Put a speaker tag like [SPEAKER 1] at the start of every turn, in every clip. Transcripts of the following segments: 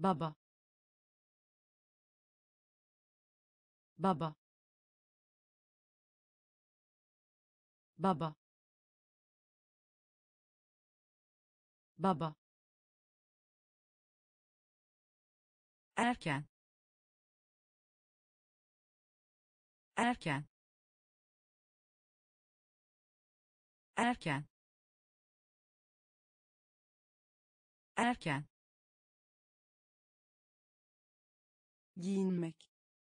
[SPEAKER 1] baba, baba, baba, baba, erken, erken, erken, erken,
[SPEAKER 2] giyinmek,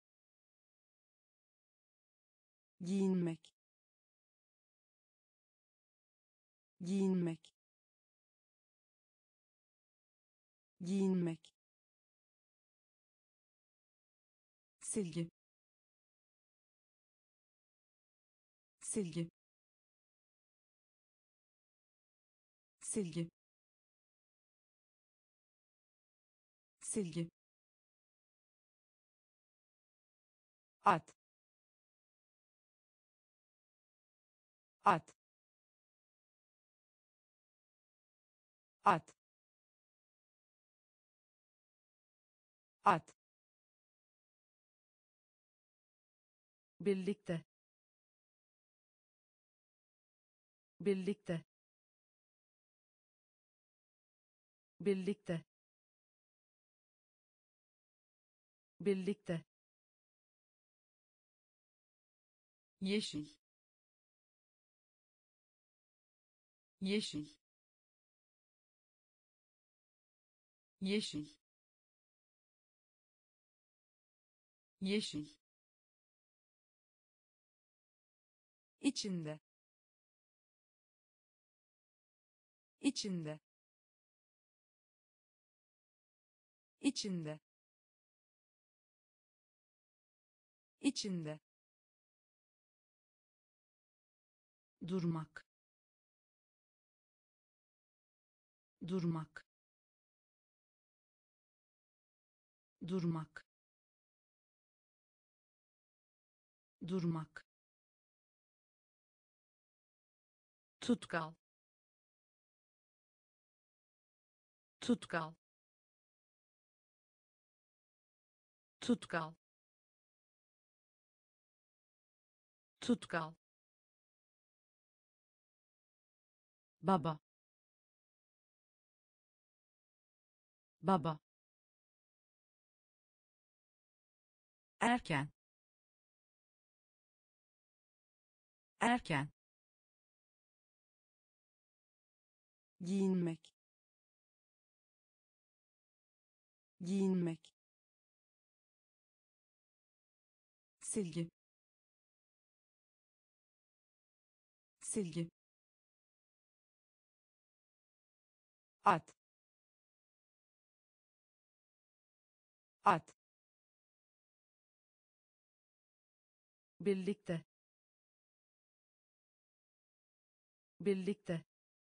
[SPEAKER 2] giyinmek, giyinmek, giyinmek, silgi, silgi, silgi, silgi, at, at, at, at,
[SPEAKER 1] birlikte, birlikte, birlikte, birlikte, yeşil, yeşil, yeşil, yeşil,
[SPEAKER 2] içinde, içinde, içinde, içinde, durmak, durmak, durmak, durmak,
[SPEAKER 1] tutkal, tutkal, tutkal, tutkal, baba, baba, erken, erken,
[SPEAKER 2] giyinmek, giyinmek, silgi, silgi, at, at,
[SPEAKER 1] birlikte, birlikte,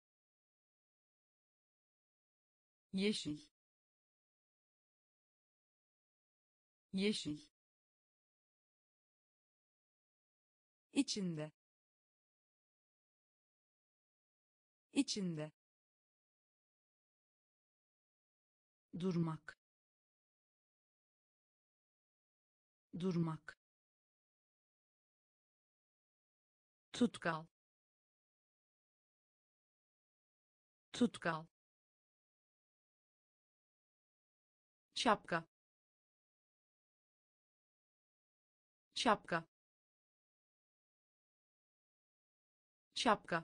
[SPEAKER 1] yeşil, yeşil,
[SPEAKER 2] içinde, içinde, durmak, durmak,
[SPEAKER 1] tutkal, tutkal, şapka, şapka, şapka,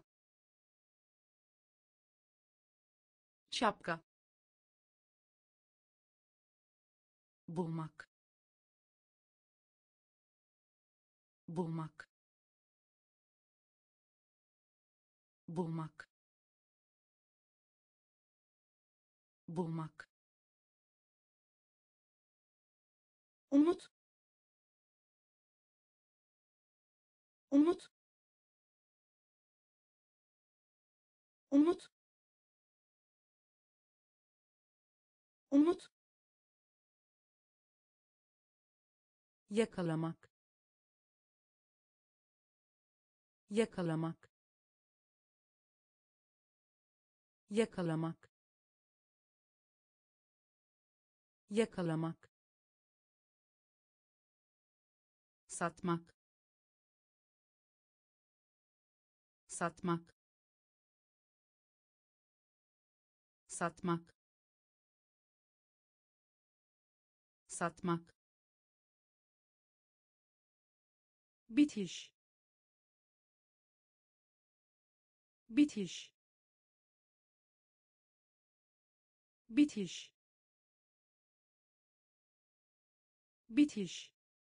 [SPEAKER 1] şapka,
[SPEAKER 2] bulmak, bulmak, bulmak, bulmak, umut, umut, umut, umut, yakalamak, yakalamak, yakalamak, yakalamak, satmak, satmak, satmak, satmak, bitiş, bitiş, bitiş, bitiş,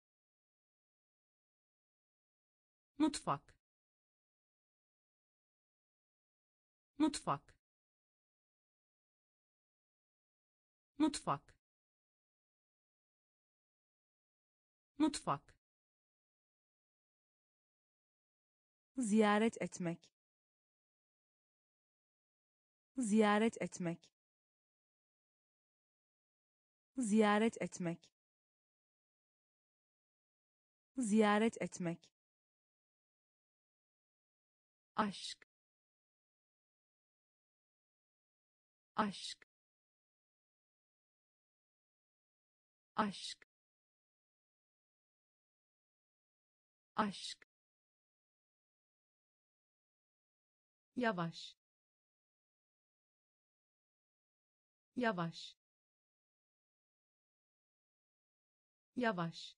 [SPEAKER 2] mutfak, mutfak, mutfak, mutfak, ziyaret etmek, ziyaret etmek, ziyaret etmek, ziyaret etmek, aşk, aşk, aşk, aşk, yavaş, yavaş, yavaş,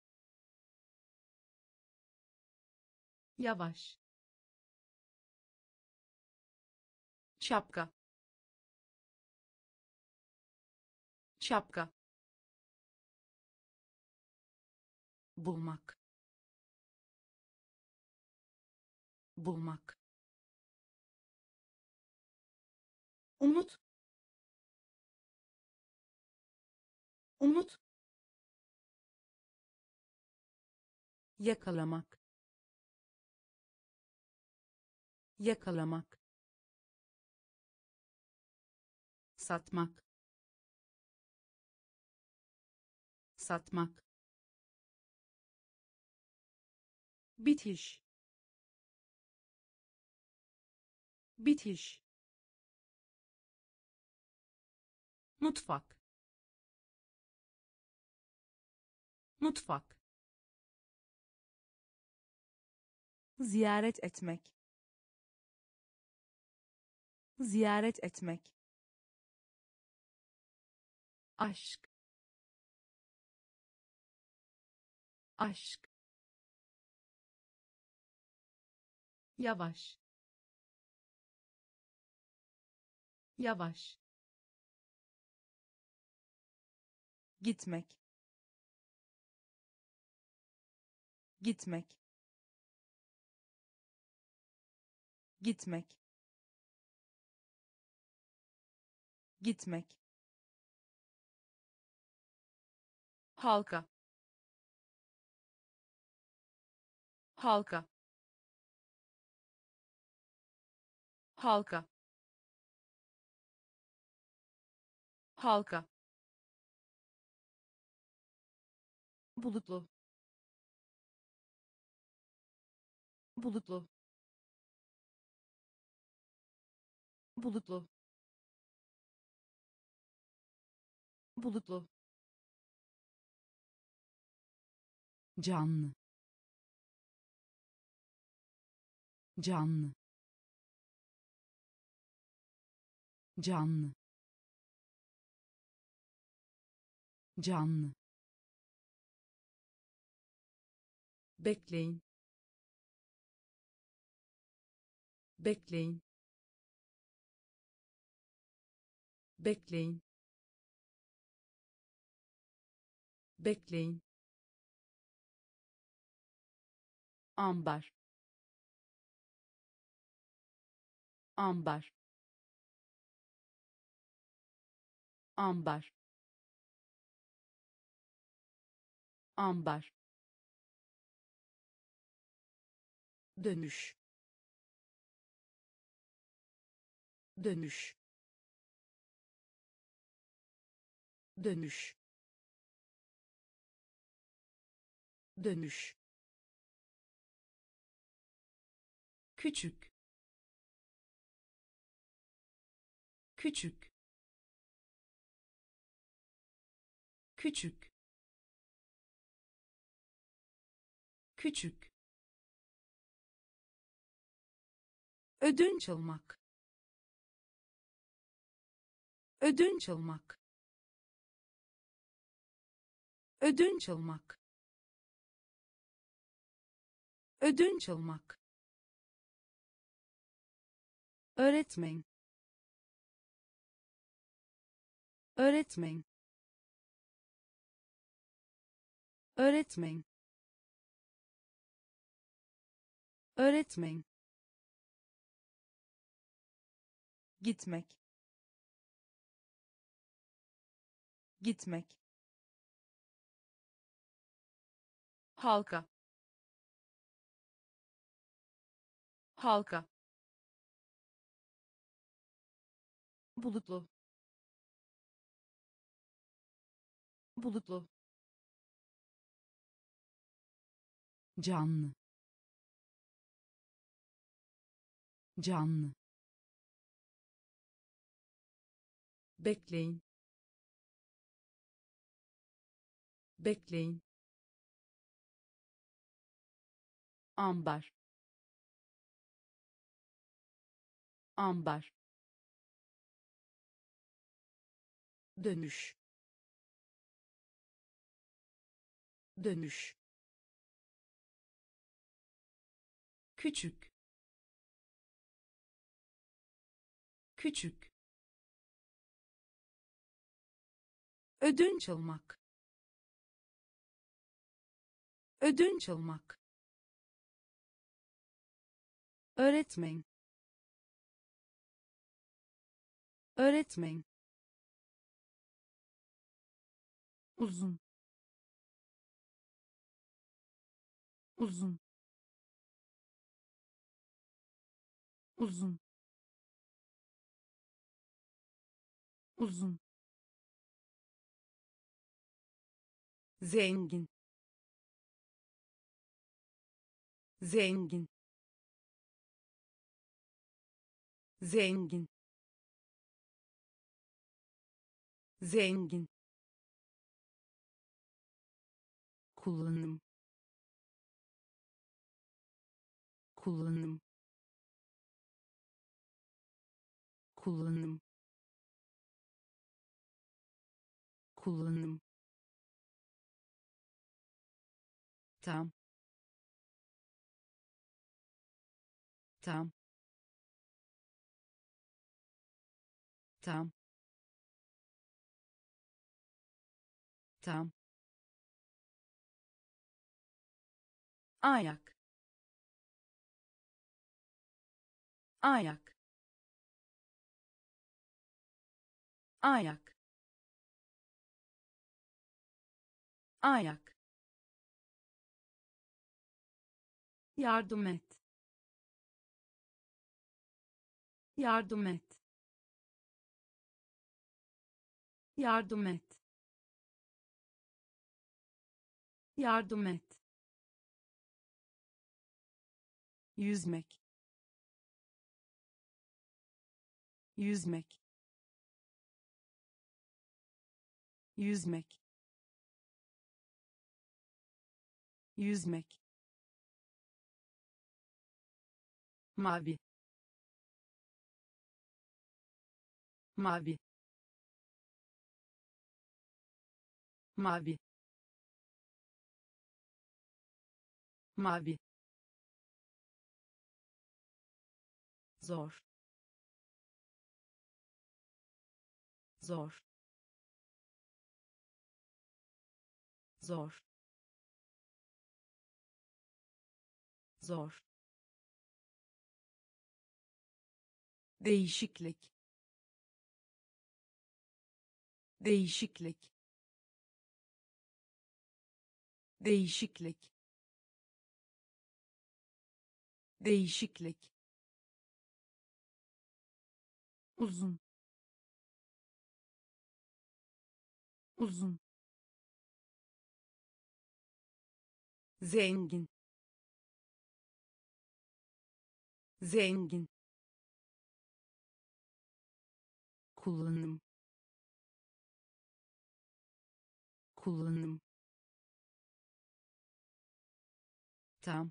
[SPEAKER 2] yavaş,
[SPEAKER 1] şapka, şapka,
[SPEAKER 2] bulmak, bulmak, umut, umut, yakalamak, yakalamak, satmak, satmak, bitiş, bitiş,
[SPEAKER 1] mutfak, mutfak,
[SPEAKER 2] ziyaret etmek, ziyaret etmek,
[SPEAKER 1] aşk, aşk, yavaş, yavaş,
[SPEAKER 2] gitmek, gitmek, gitmek, gitmek,
[SPEAKER 1] halka, halka, halka, halka,
[SPEAKER 2] bulutlu, bulutlu, bulutlu, bulutlu, canlı, canlı, canlı, canlı,
[SPEAKER 1] bekleyin, bekleyin, bekleyin, bekleyin,
[SPEAKER 2] ambar, ambar, ambar, ambar, dönüş, dönüş, dönüş, dönüş,
[SPEAKER 1] küçük, küçük, küçük, küçük, ödünç almak, ödünç almak, ödünç almak, ödünç almak, öğretmen, öğretmen, öğretmen, öğretmen,
[SPEAKER 2] gitmek, gitmek, halka, halka, bulutlu, bulutlu,
[SPEAKER 1] canlı, canlı, bekleyin, bekleyin,
[SPEAKER 2] ambar, ambar, dönüş, dönüş,
[SPEAKER 1] küçük, küçük, ödünç almak, ödünç almak,
[SPEAKER 2] öğretmen, öğretmen, uzun, uzun, uzun, uzun, zengin, zengin, zengin, zengin, kullanım, kullanım, kullanım, kullanım, tam, tam, tam, tam, ayak, ayak, ayak, ayak, yardım et, yardım et, yardım et, yardım et, yüzmek, yüzmek, yüzmek, yüzmek, mavi, mavi, mavi, mavi, zor, zor, zor, zor, değişiklik, değişiklik, değişiklik, değişiklik, uzun, uzun, zengin, zengin, kullanım, kullanım, tam,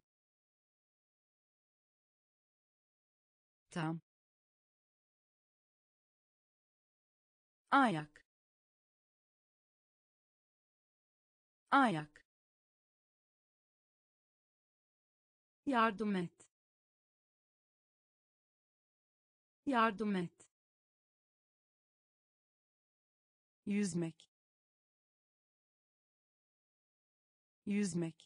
[SPEAKER 2] tam, ayak, ayak, yardım et, yardım et, yüzmek, yüzmek,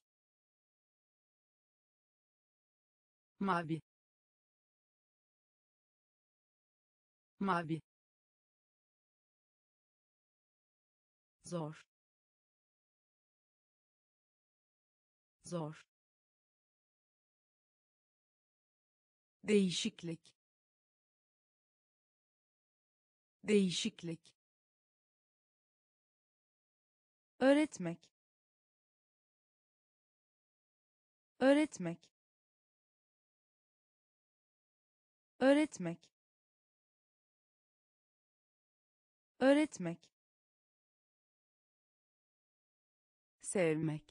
[SPEAKER 2] mavi, mavi, zor, zor, değişiklik, değişiklik, öğretmek, öğretmek, öğretmek, öğretmek, sevmek,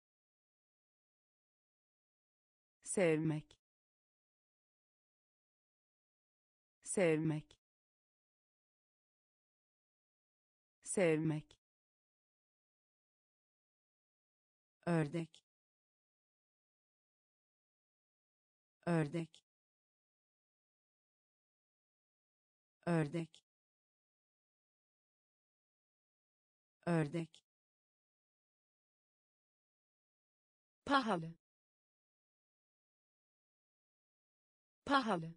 [SPEAKER 2] sevmek, sevmek, sevmek, ördek, ördek, ördek, ördek, pahalı, pahalı,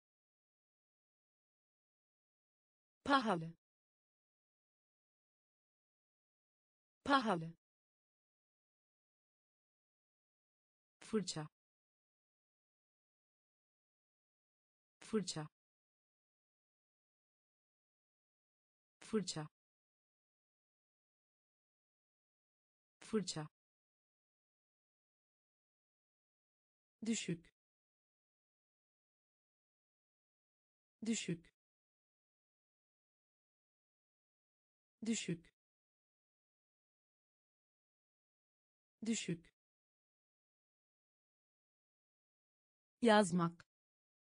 [SPEAKER 2] pahalı, pahalı, fırça, fırça, fırça, fırça, düşük, düşük, düşük, düşük, yazmak,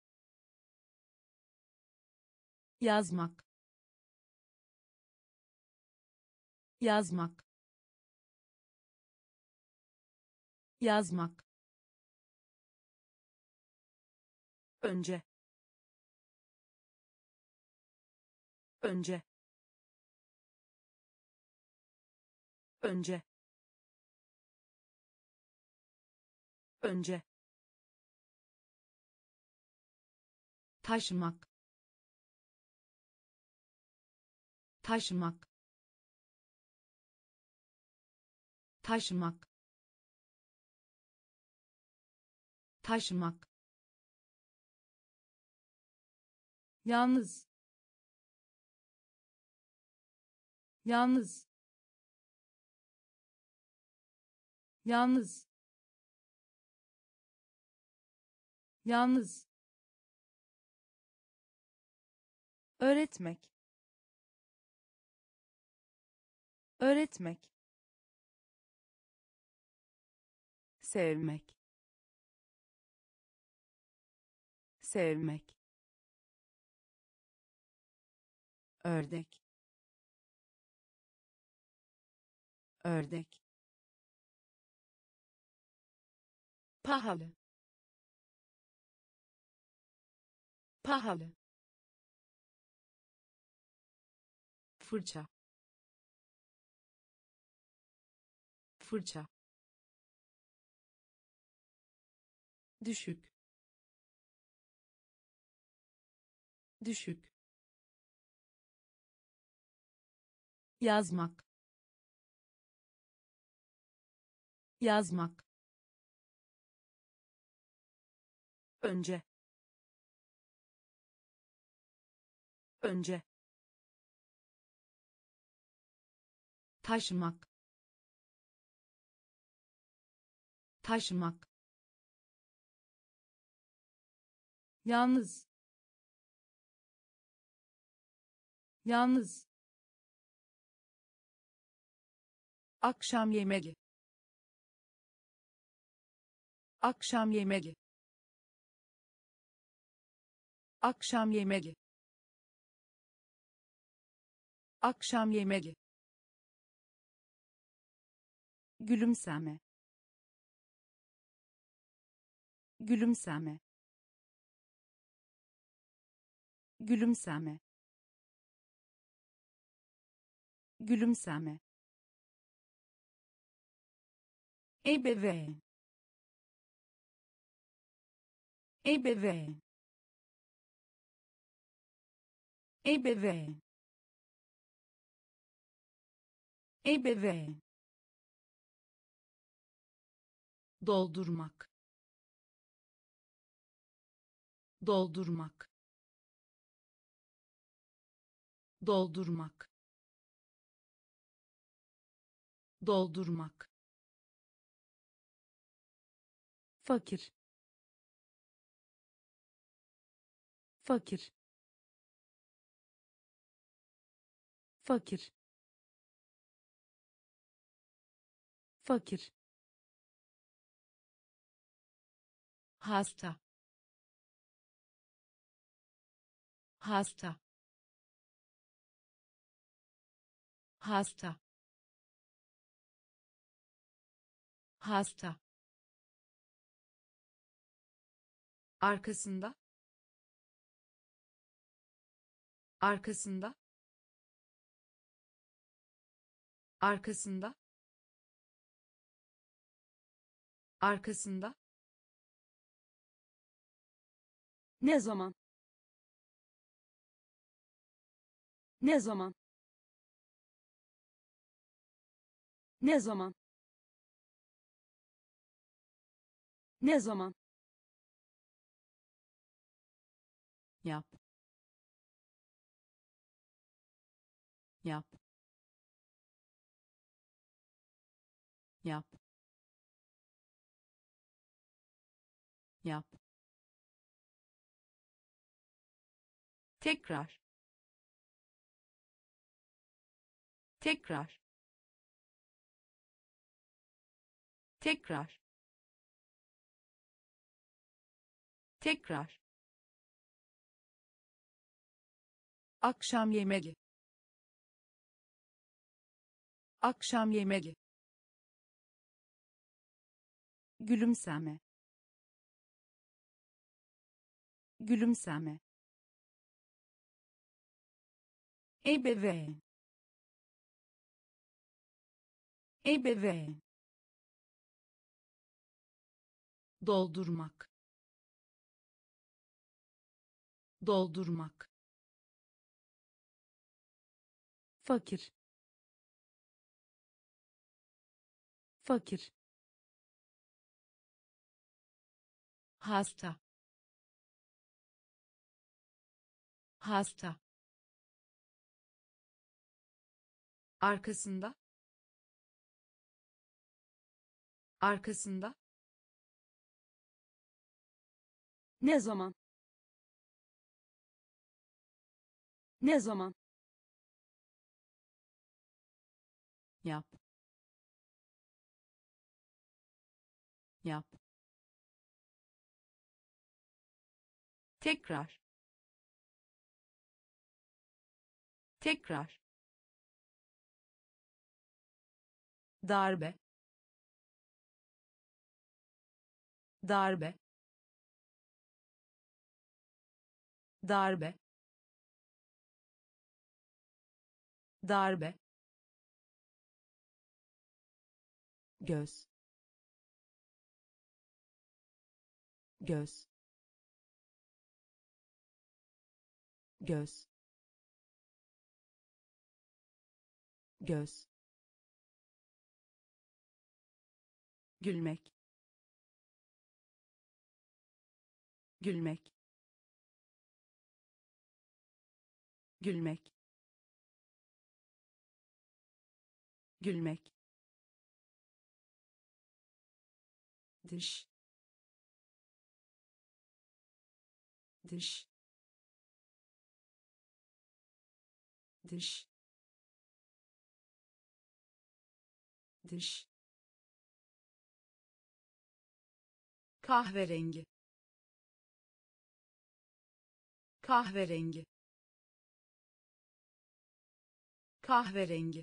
[SPEAKER 2] yazmak, yazmak, yazmak, önce, önce, önce, önce, taşımak, taşımak, taşımak, taşımak, yalnız, yalnız, yalnız, yalnız, öğretmek, öğretmek, sevmek, sevmek, ördek, ördek, pahalı, pahalı, fırça, fırça, düşük, düşük, yazmak, yazmak, önce, önce, taşımak, taşımak, yalnız, yalnız, akşam yemeği, akşam yemeği, akşam yemeği, akşam yemeği, gülümseme, gülümseme, gülümseme, gülümseme, ebeveyn, ebeveyn, ebeveyn, ebeveyn,
[SPEAKER 1] doldurmak, doldurmak, doldurmak, doldurmak,
[SPEAKER 2] fakir, fakir, fakir, fakir, hasta, hasta, hasta, hasta,
[SPEAKER 1] arkasında, arkasında, arkasında, arkasında,
[SPEAKER 2] ne zaman, ne zaman, ne zaman, ne zaman, yap, yap, yap, yap,
[SPEAKER 1] tekrar, tekrar, tekrar, tekrar,
[SPEAKER 2] akşam yemeği, akşam yemeği, gülümseme, gülümseme,
[SPEAKER 1] ebeveyn, ebeveyn, doldurmak, doldurmak,
[SPEAKER 2] fakir, fakir, hasta, hasta,
[SPEAKER 1] arkasında, arkasında,
[SPEAKER 2] ne zaman, ne zaman, yap, yap,
[SPEAKER 1] tekrar, tekrar,
[SPEAKER 2] darbe, darbe, darbe, darbe, göz, göz, göz, göz, gülmek, gülmek, gülmek, gülmek,
[SPEAKER 1] dış, dış, dış, dış,
[SPEAKER 2] kahverengi, kahverengi, kahverengi,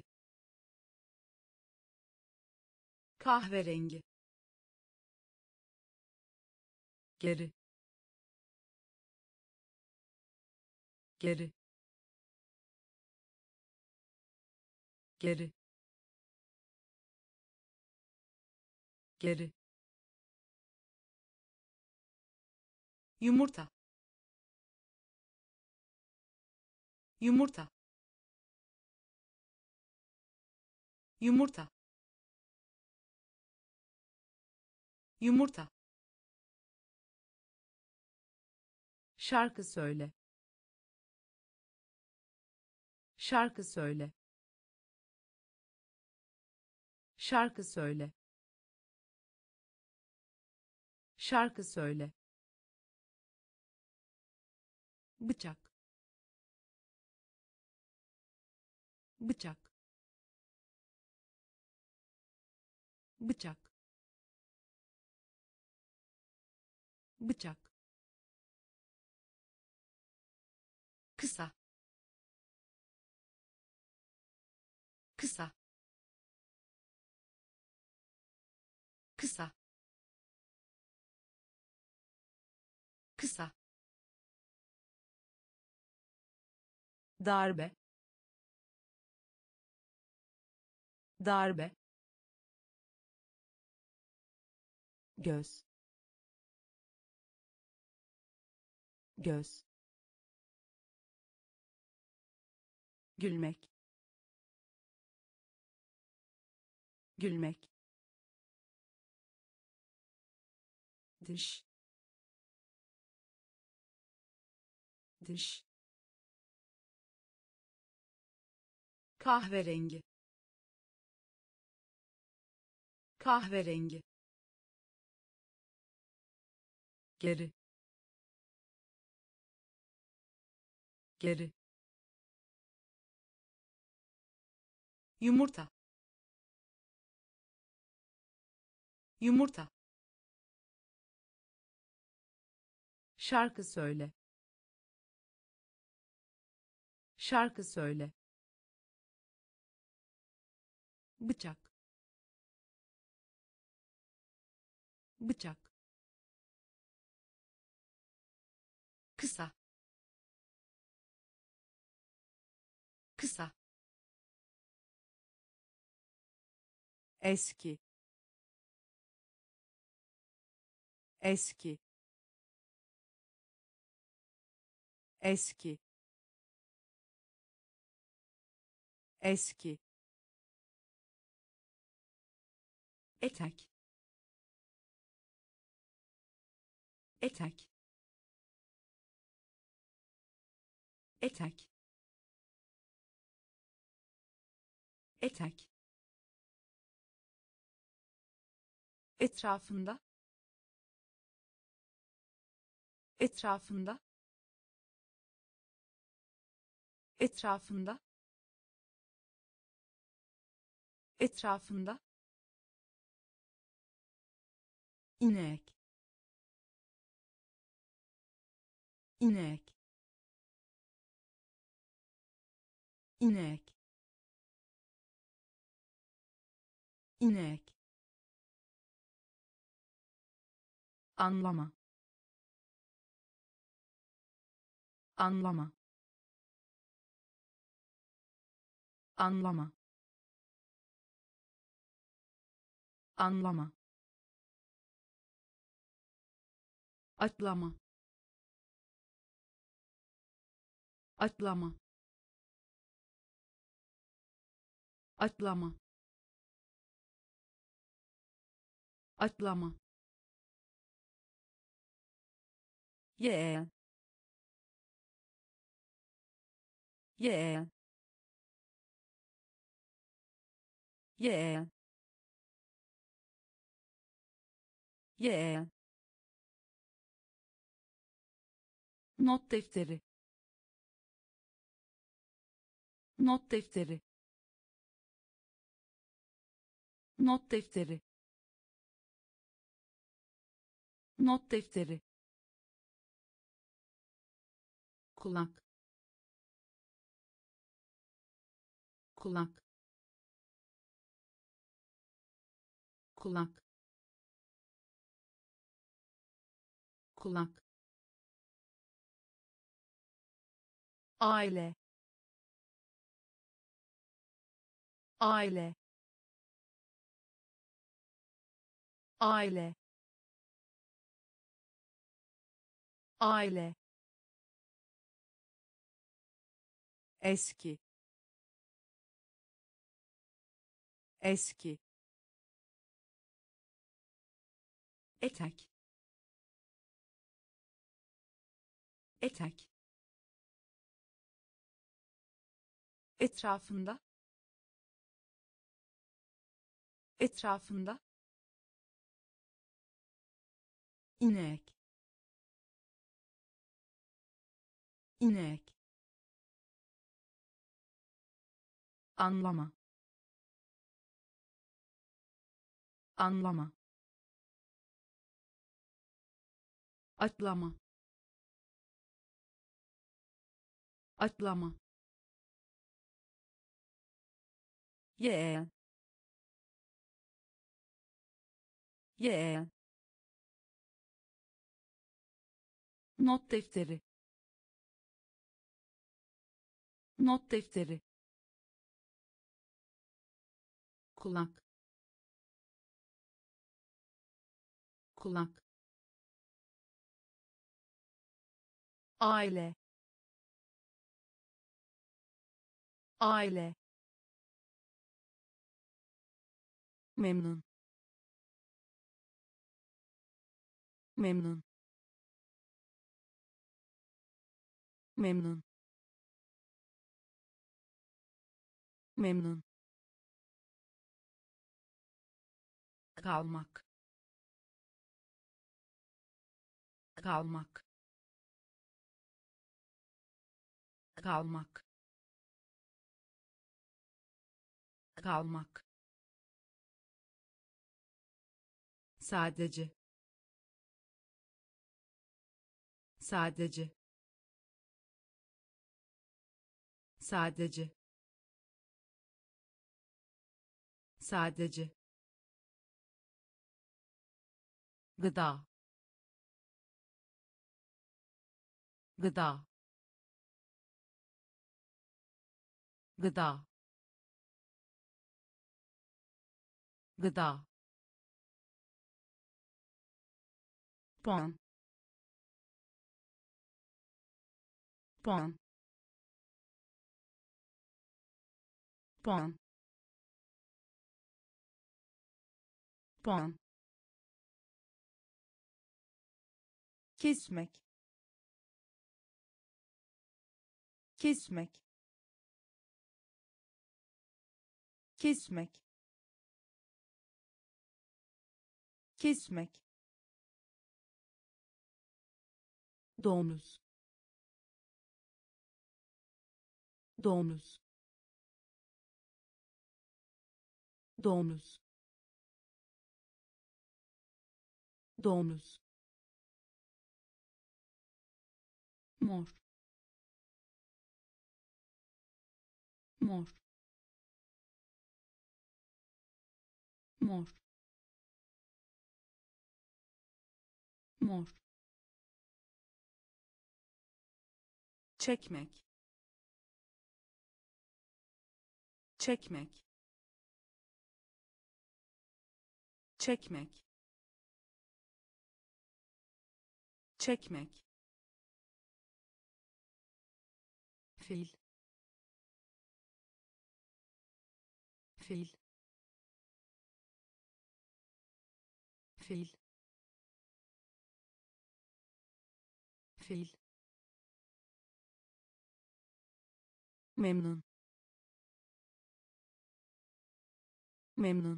[SPEAKER 2] kahverengi, geri, geri, geri, geri, yumurta, yumurta, yumurta, yumurta, şarkı söyle, şarkı söyle, şarkı söyle, şarkı söyle, bıçak, bıçak, bıçak, bıçak, kısa, kısa, kısa, kısa, darbe, darbe, göz, göz, gülmek, gülmek,
[SPEAKER 1] dış, dış,
[SPEAKER 2] kahverengi, kahverengi, geri, geri, yumurta, yumurta, şarkı söyle, şarkı söyle, bıçak, bıçak, kısa, kısa, eski, eski, eski, eski, etek, etek, etek, etek, etrafında, etrafında, etrafında, etrafında, inek, inek, inek, inek, anlama, anlama, anlama, anlama, atlama, atlama, atlama, atlama, yeğen, yeğen, yeğen, yeğen, not defteri, not defteri, not defteri, not defteri, kulak, kulak, kulak, kulak, aile, aile, aile, aile, eski, eski, etek, etek, etrafında, etrafında, inek, inek, anlama, anlama, atlama, atlama, yeğen, yeğen, not defteri, not defteri, kulak, kulak, aile, aile, memnun, memnun, memnun, memnun, kalmak, kalmak, kalmak, kalmak, sadece, sadece, sadece, sadece, gıda, gıda, gıda, gıda, puan, puan, puan, puan, kesmek, kesmek, kesmek, kesmek, domuz, domuz, domuz, domuz, mor, mor, mor, mor, çekmek, çekmek, çekmek, çekmek, fil, fil, fil, fil, memnun, memnun,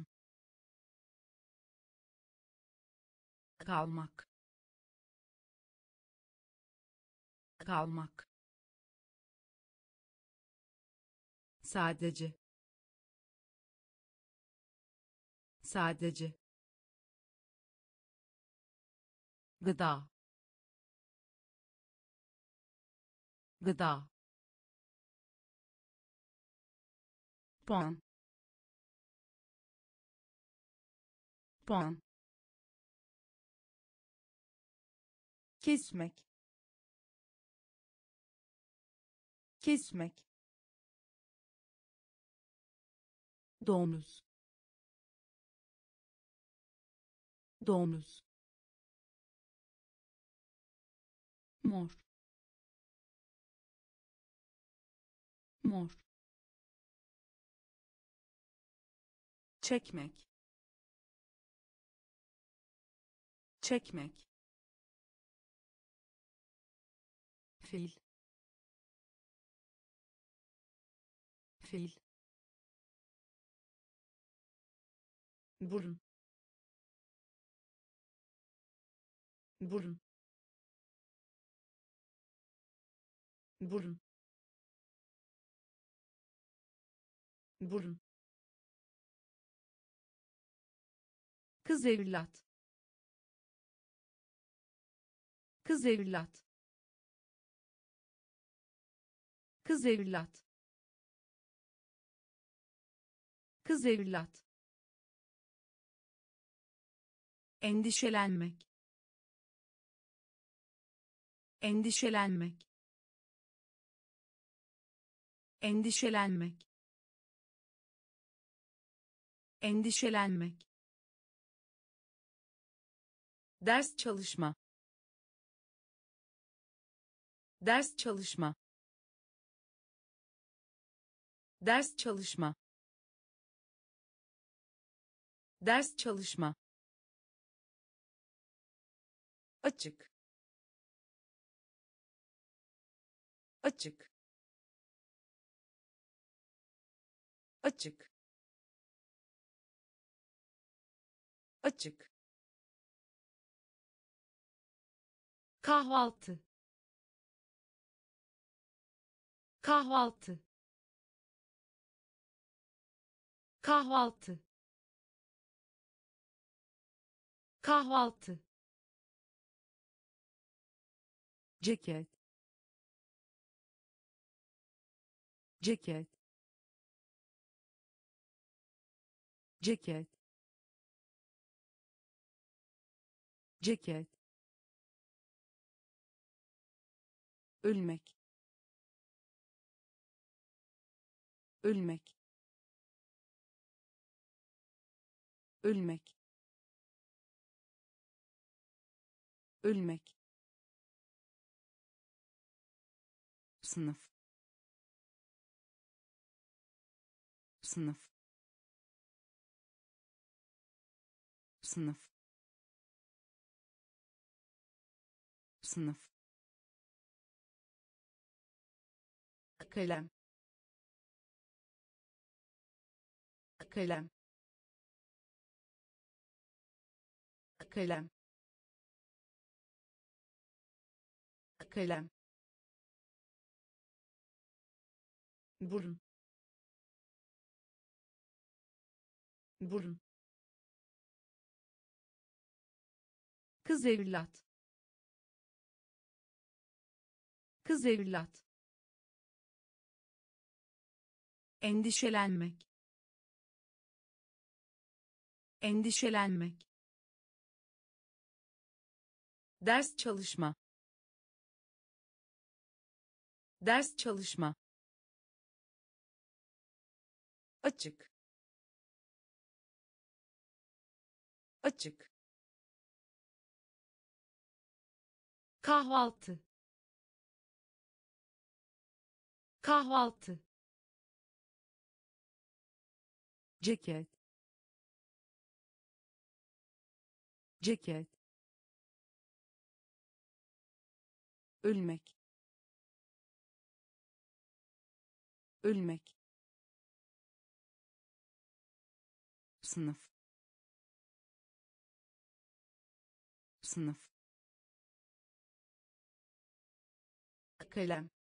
[SPEAKER 2] kalmak, kalmak, sadece, sadece, gıda, gıda, puan, puan, kesmek, kesmek, domuz, domuz, mor, mor, çekmek, çekmek, fil, fil, burun, burun, burun, burun, kız evlat, kız evlat, kız evlat, kız evlat, endişelenmek, endişelenmek, endişelenmek, endişelenmek, ders çalışma, ders çalışma, ders çalışma, ders çalışma, açık, açık, açık, açık, kahvaltı, kahvaltı, kahvaltı, kahvaltı, ceket, ceket, ceket, ceket, ölmek, ölmek, ölmek, ölmek, sınıf, sınıf, sınıf, sınıf, kalem, kalem, kalem, kalem, burun, burun, kız evlat, kız evlat, endişelenmek, endişelenmek, ders çalışma, ders çalışma, açık, açık, kahvaltı, kahvaltı, ceket, ceket, ölmek, ölmek, sınıf, sınıf, kalem,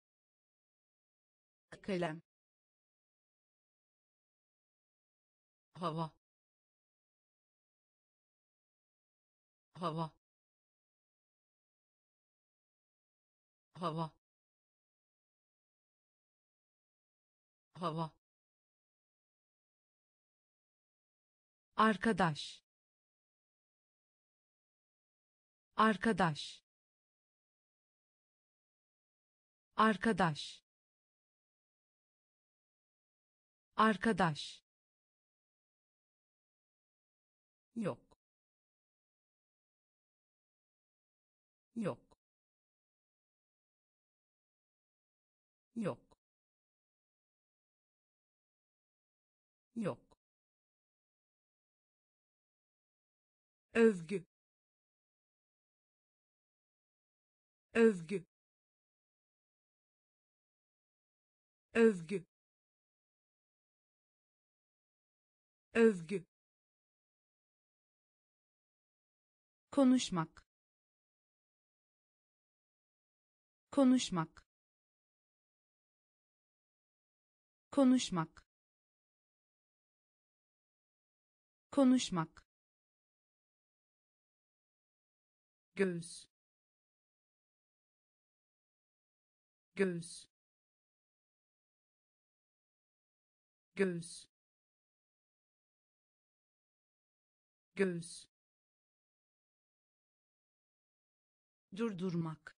[SPEAKER 2] kalem, hava hava hava hava arkadaş arkadaş arkadaş arkadaş yok yok yok yok övgü övgü övgü övgü konuşmak konuşmak konuşmak konuşmak göğüs göğüs göğüs göğüs durdurmak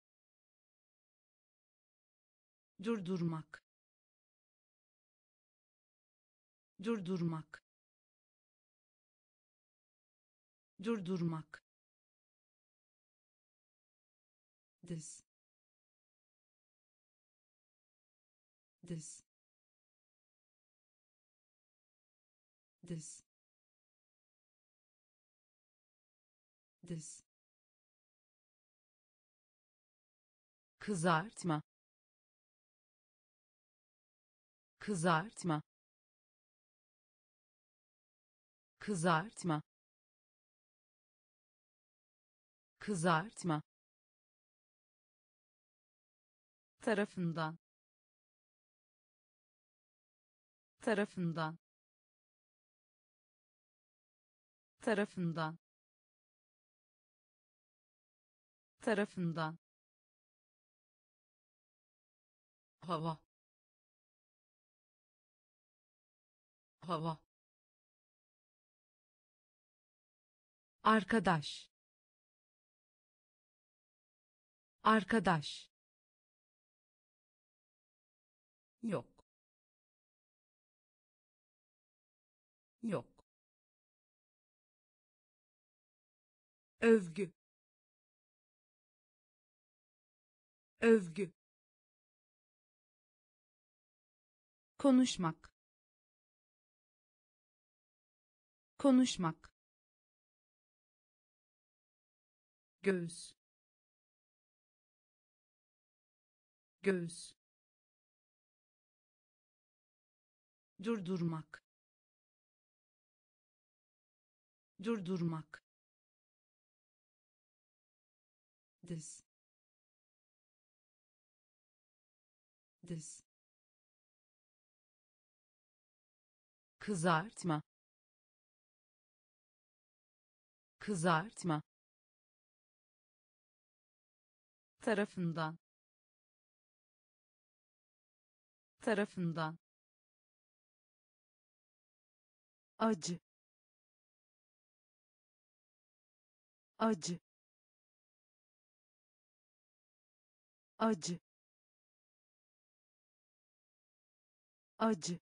[SPEAKER 2] durdurmak durdurmak durdurmak diz diz diz diz kızartma kızartma kızartma kızartma tarafından tarafından tarafından tarafından hava hava arkadaş arkadaş yok yok övgü övgü konuşmak konuşmak göğüs göğüs durdurmak durdurmak diz diz kızartma kızartma tarafından tarafından acı acı acı acı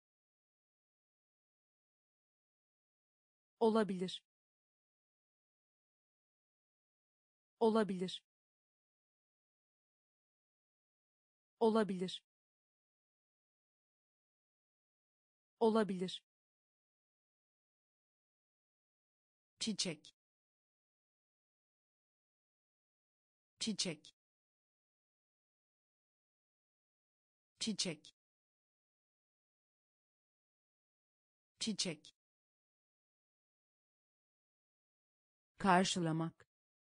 [SPEAKER 2] olabilir olabilir olabilir olabilir çiçek çiçek çiçek çiçek karşılamak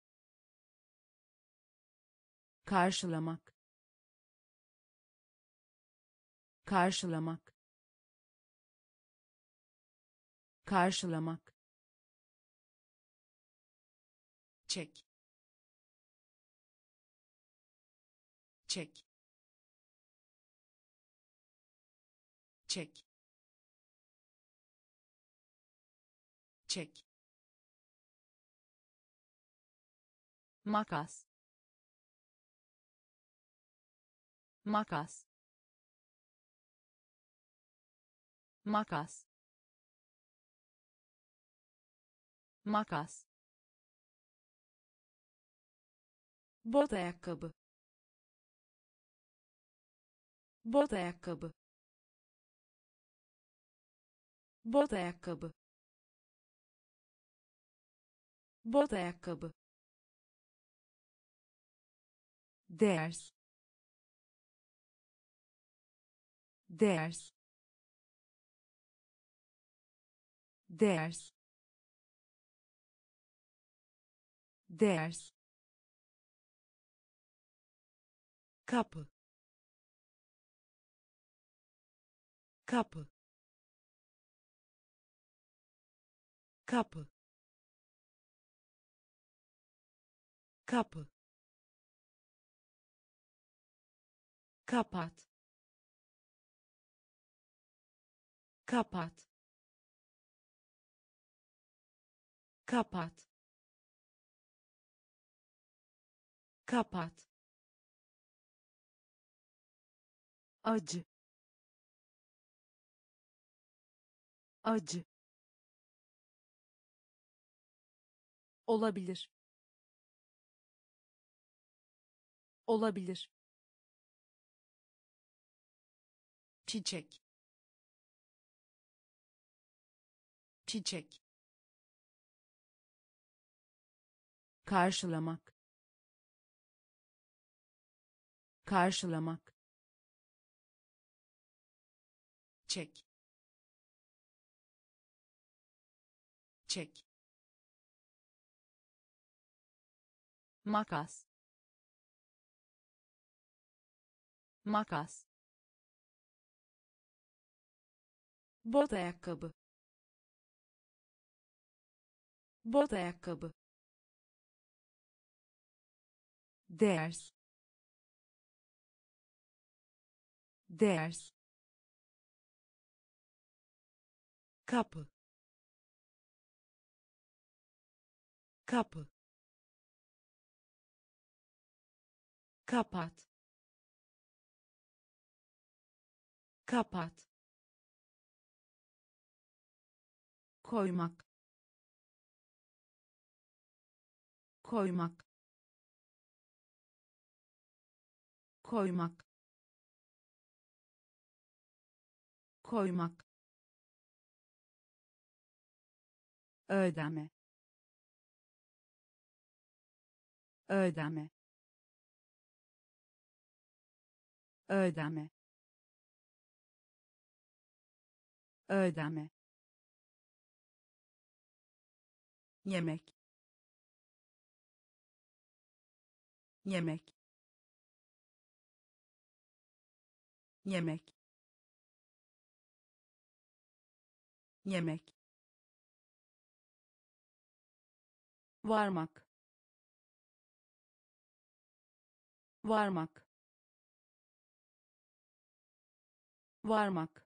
[SPEAKER 2] karşılamak karşılamak karşılamak, çek, çek, çek, çek, makas, makas, makas, makas, bot ayakkabı, bot ayakkabı, bot ayakkabı, bot ayakkabı, ders, ders, ders, ders, kapı, kapı, kapı, kapı, kapat, kapat, kapat, kapat, acı, acı, olabilir, olabilir, çiçek, çiçek, karşılamak, karşılamak, çek, çek, makas, makas, bot ayakkabı, bot ayakkabı, ders, ders, kapı, kapı, kapat, kapat, koymak, koymak, koymak, koymak, ödeme, ödeme, ödeme, ödeme, yemek, yemek, yemek, yemek, varmak, varmak, varmak,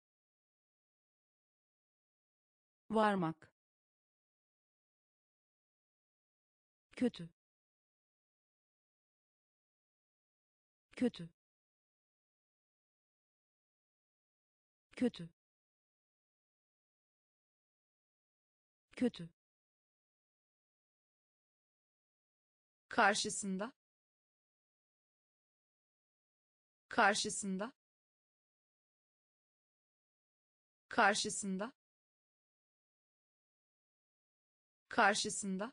[SPEAKER 2] varmak, kötü, kötü, kötü, kötü, karşısında, karşısında, karşısında, karşısında,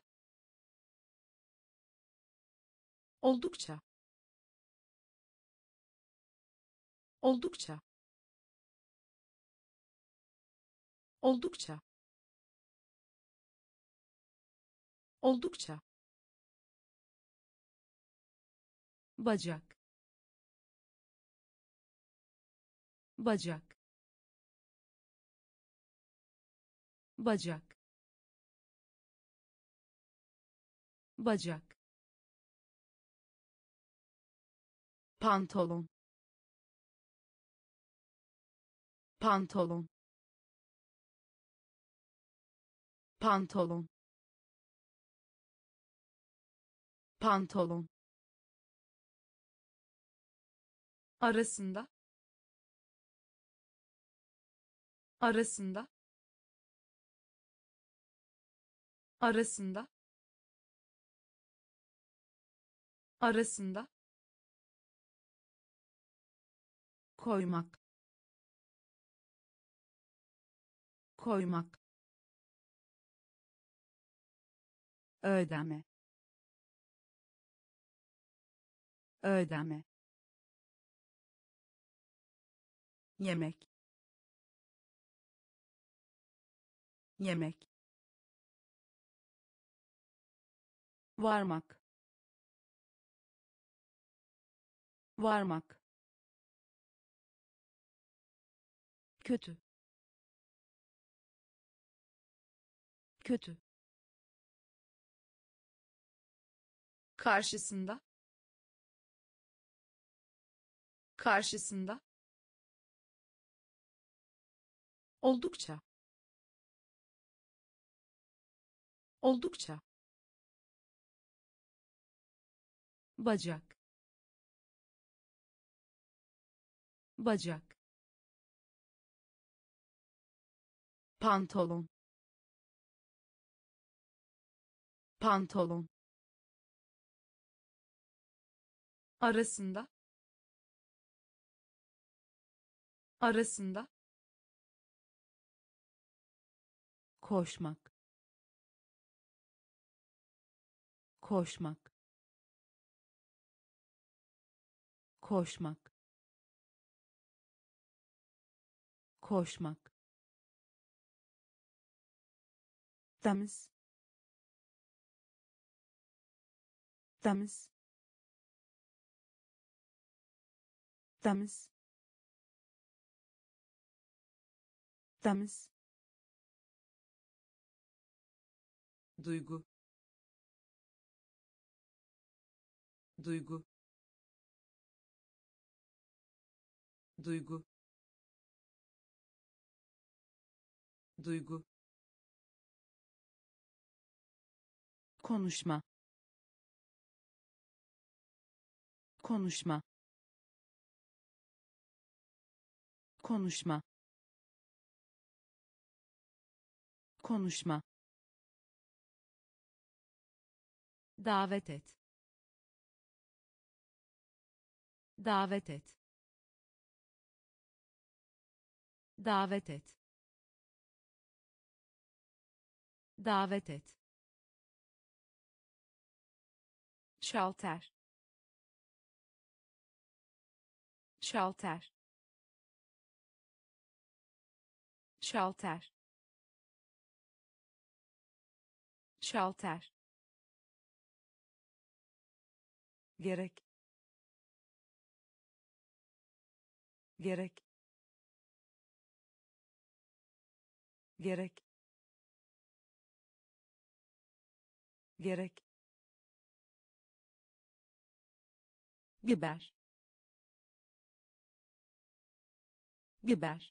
[SPEAKER 2] oldukça, oldukça, oldukça, oldukça, bacak, bacak, bacak, bacak, pantolon, pantolon, pantolon, pantolon, arasında, arasında, arasında, arasında, koymak, koymak, ödeme, ödeme, yemek, yemek, varmak, varmak, kötü, kötü, karşısında, karşısında, oldukça, oldukça, bacak, bacak, pantolon, pantolon, arasında, arasında, koşmak, koşmak, koşmak, koşmak, temiz, temiz, temiz, temiz, duygu, duygu, duygu, duygu, konuşma, konuşma, konuşma, konuşma, davet et, davet et, davet et, davet et, şalter, şalter, şalter, şalter, gerek, gerek, gerek, gerek, biber, biber,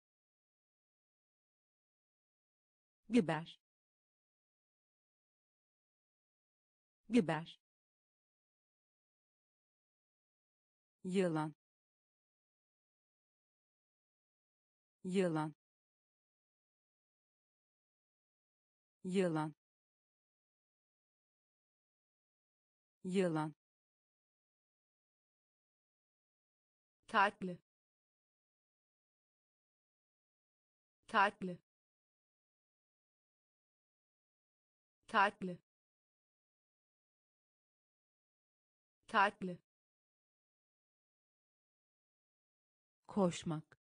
[SPEAKER 2] biber, biber, yılan, yılan, yılan, yılan, tatlı, tatlı, tatlı, tatlı, koşmak,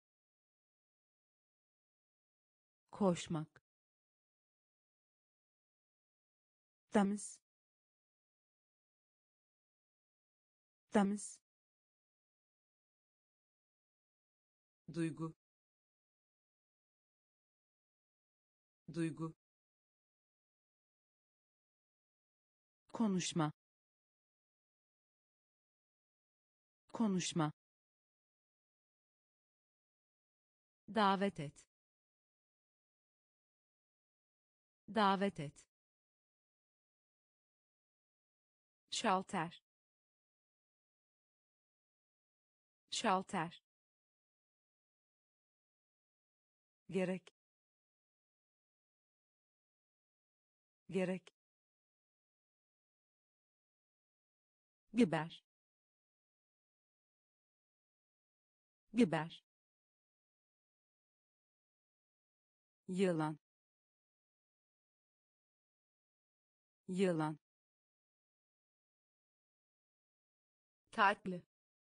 [SPEAKER 2] koşmak, temiz, temiz, duygu,
[SPEAKER 1] duygu,
[SPEAKER 2] konuşma, konuşma, davet et, davet et, şalter, şalter, gerek, gerek, biber, biber, yılan, yılan, tatlı,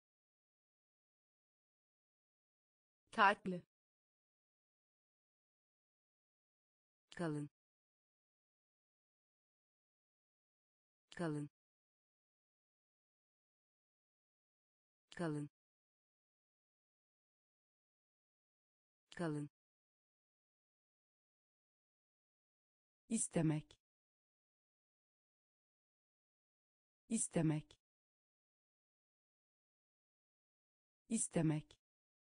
[SPEAKER 2] tatlı, kalın, kalın, kalın, kalın, istemek, istemek, istemek,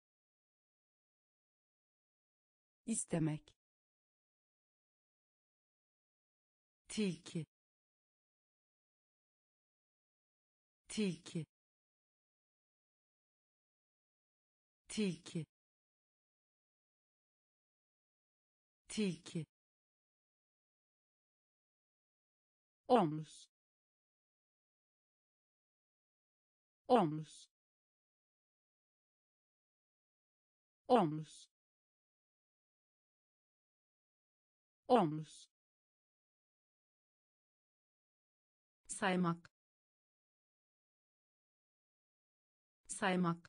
[SPEAKER 2] istemek, tilki, tilki, tilki, tilki, omuz, omuz, omuz, omuz, saymak, saymak,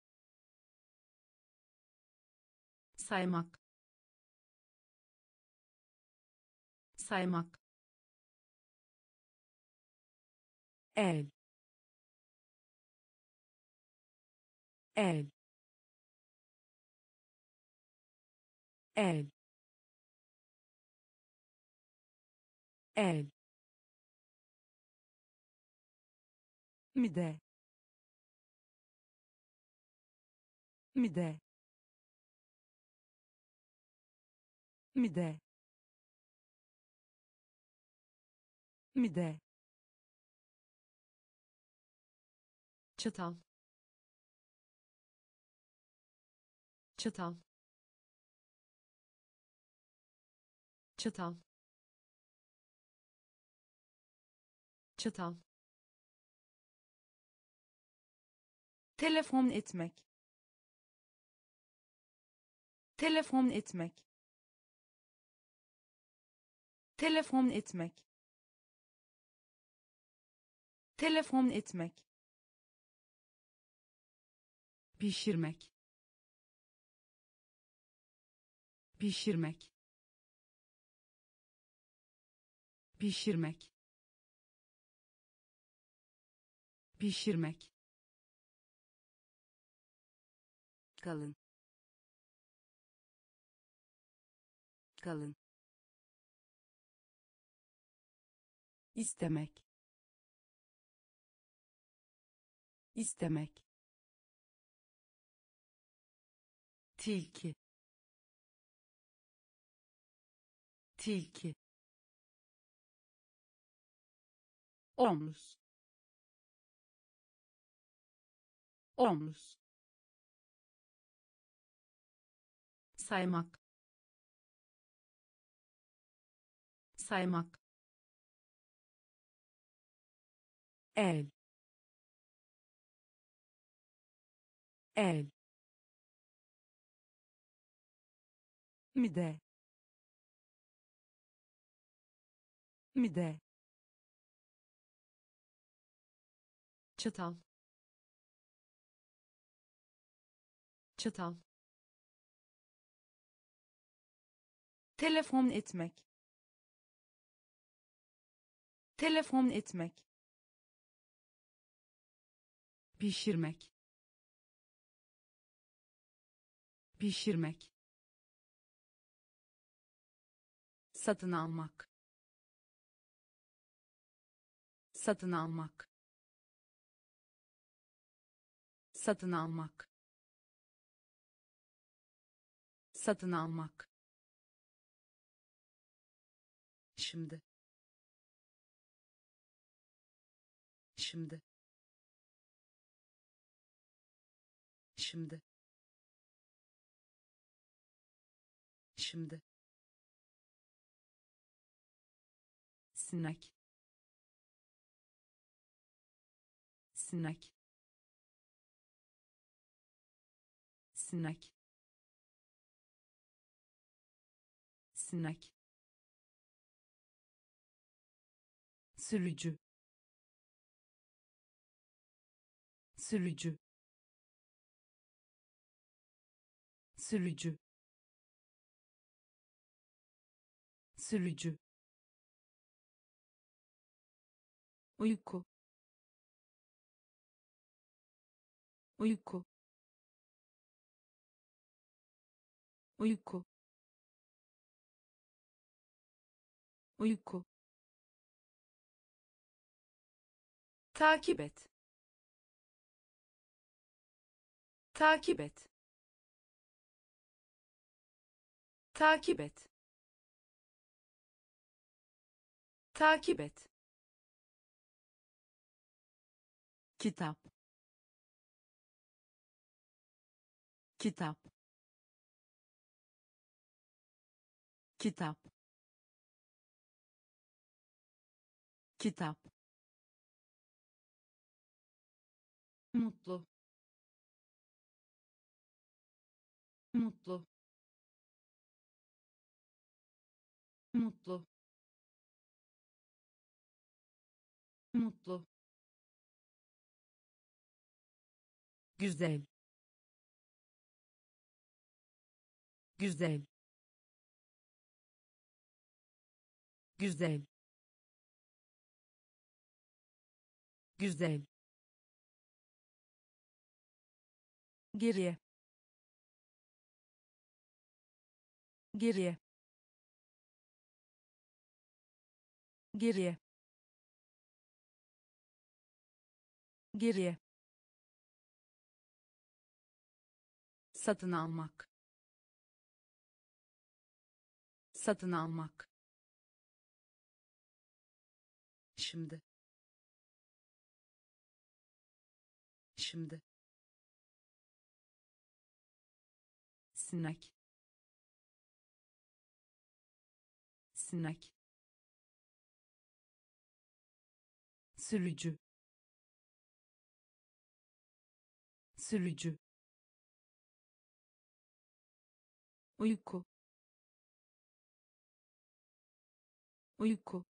[SPEAKER 2] saymak, saymak, el, el, el, el, mide, mide, mide, mide,
[SPEAKER 1] çatal, çatal, çatal, çatal,
[SPEAKER 2] telefon etmek, telefon etmek, telefon etmek, telefon etmek, pişirmek, pişirmek, pişirmek, pişirmek,
[SPEAKER 1] kalın, kalın,
[SPEAKER 2] istemek, istemek,
[SPEAKER 1] tilki, tilki,
[SPEAKER 2] omuz, omuz,
[SPEAKER 1] saymak, saymak,
[SPEAKER 2] el, el, mide, mide,
[SPEAKER 1] çatal, çatal,
[SPEAKER 2] telefon etmek, telefon etmek, pişirmek, pişirmek, satın almak, satın almak, satın almak, satın almak, şimdi, şimdi, şimdi, şimdi, sinek, sinek, sinek, sinek, sürücü, sürücü, sürücü, sürücü, uyku, uyku, uyku, uyku, takip et, takip et, takip et, takip et, kitap, kitap, kitap, kitap, mutlu, mutlu, mutlu, mutlu, güzel, güzel, güzel, güzel, geriye, geriye, geriye, geriye, satın almak, satın almak, şimdi, şimdi, sinek, sinek, sürücü, sürücü, uyku, uyku,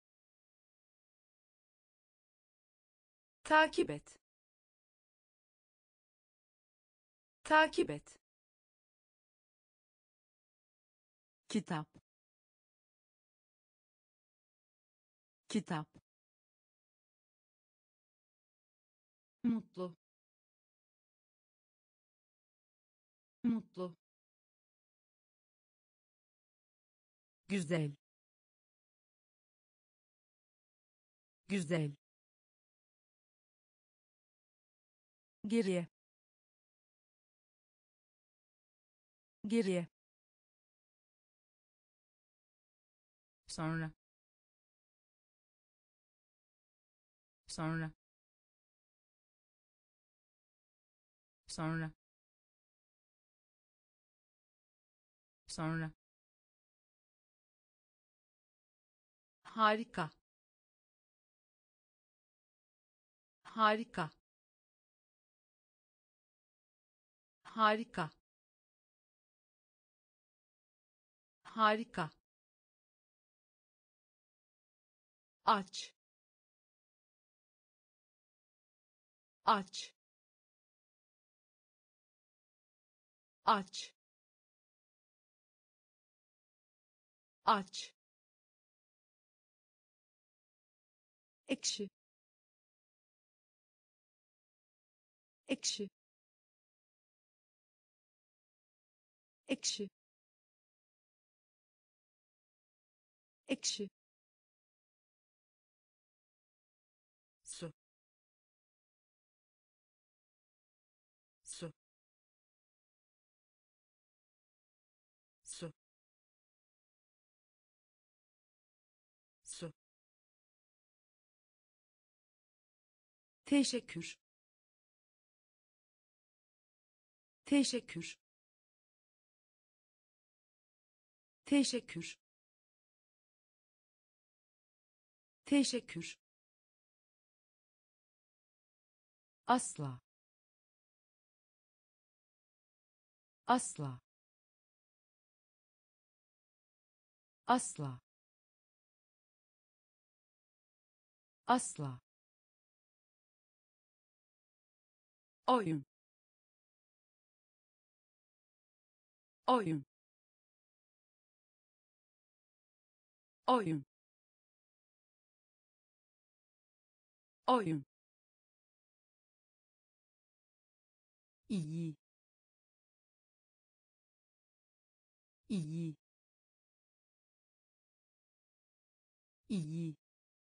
[SPEAKER 2] takip et, takip et, kitap, kitap, mutlu, mutlu, güzel, güzel, geriye, geriye, sonra, sonra, sonra, sonra, harika, harika, harika, harika, aç, aç, aç, aç, ekşi, ekşi, ekşi, ekşi
[SPEAKER 1] su su su su
[SPEAKER 2] teşekkür teşekkür teşekkür teşekkür asla asla asla asla oyun oyun oyun oyun iyi iyi iyi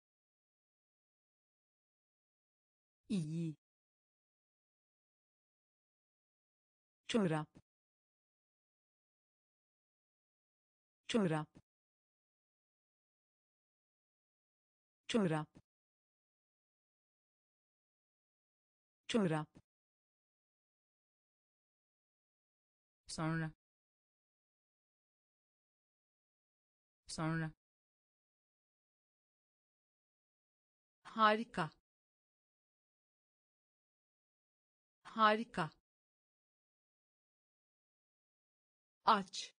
[SPEAKER 2] iyi çorap çorap çorap çorap sonra sonra harika harika aç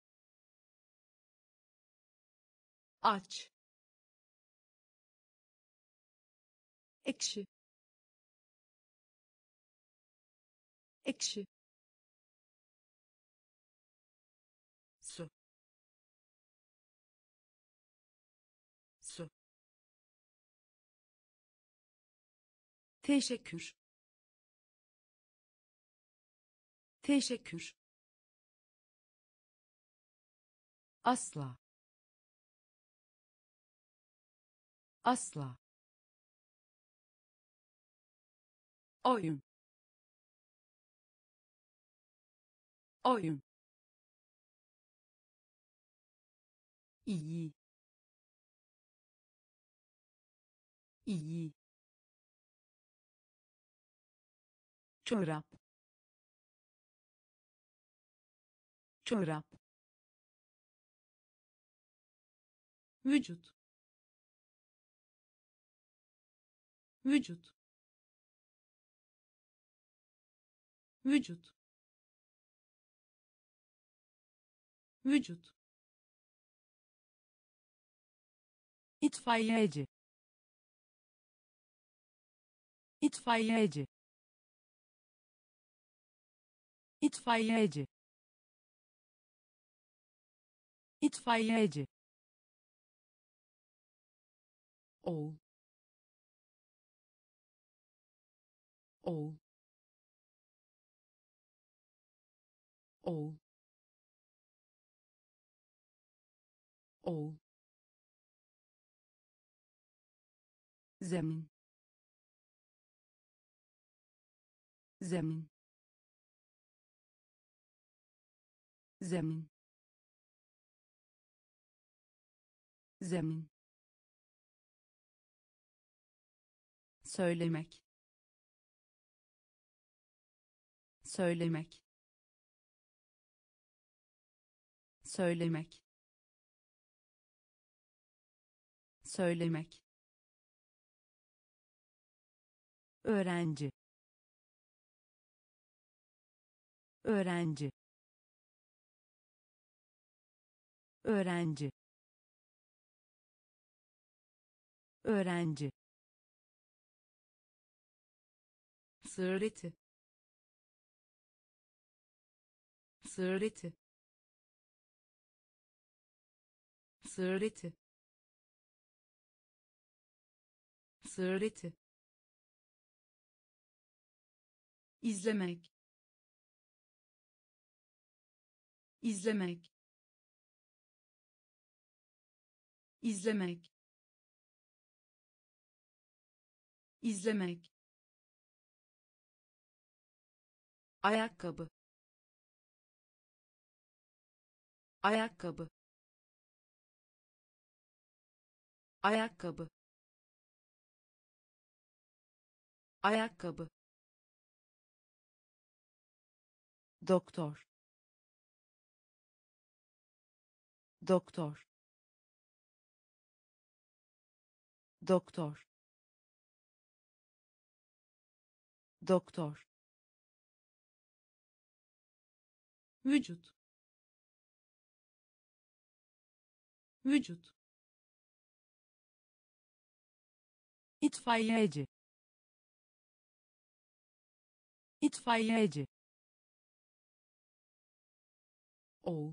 [SPEAKER 2] aç ekşi ekşi
[SPEAKER 1] su su
[SPEAKER 2] teşekkür teşekkür asla asla oyun oyun iyi iyi çorap çorap vücut vücut vücut vücut itfaiyeci itfaiyeci itfaiyeci itfaiyeci oğul oğul oğul oğul zemin zemin zemin zemin söylemek söylemek söylemek söylemek öğrenci öğrenci öğrenci öğrenci sığır eti sığır eti sığır eti sığır eti izlemek izlemek izlemek, izlemek, ayakkabı, ayakkabı, ayakkabı, ayakkabı, doktor, doktor, doktor, doktor, vücut, vücut, itfaiyeci, itfaiyeci, oğul,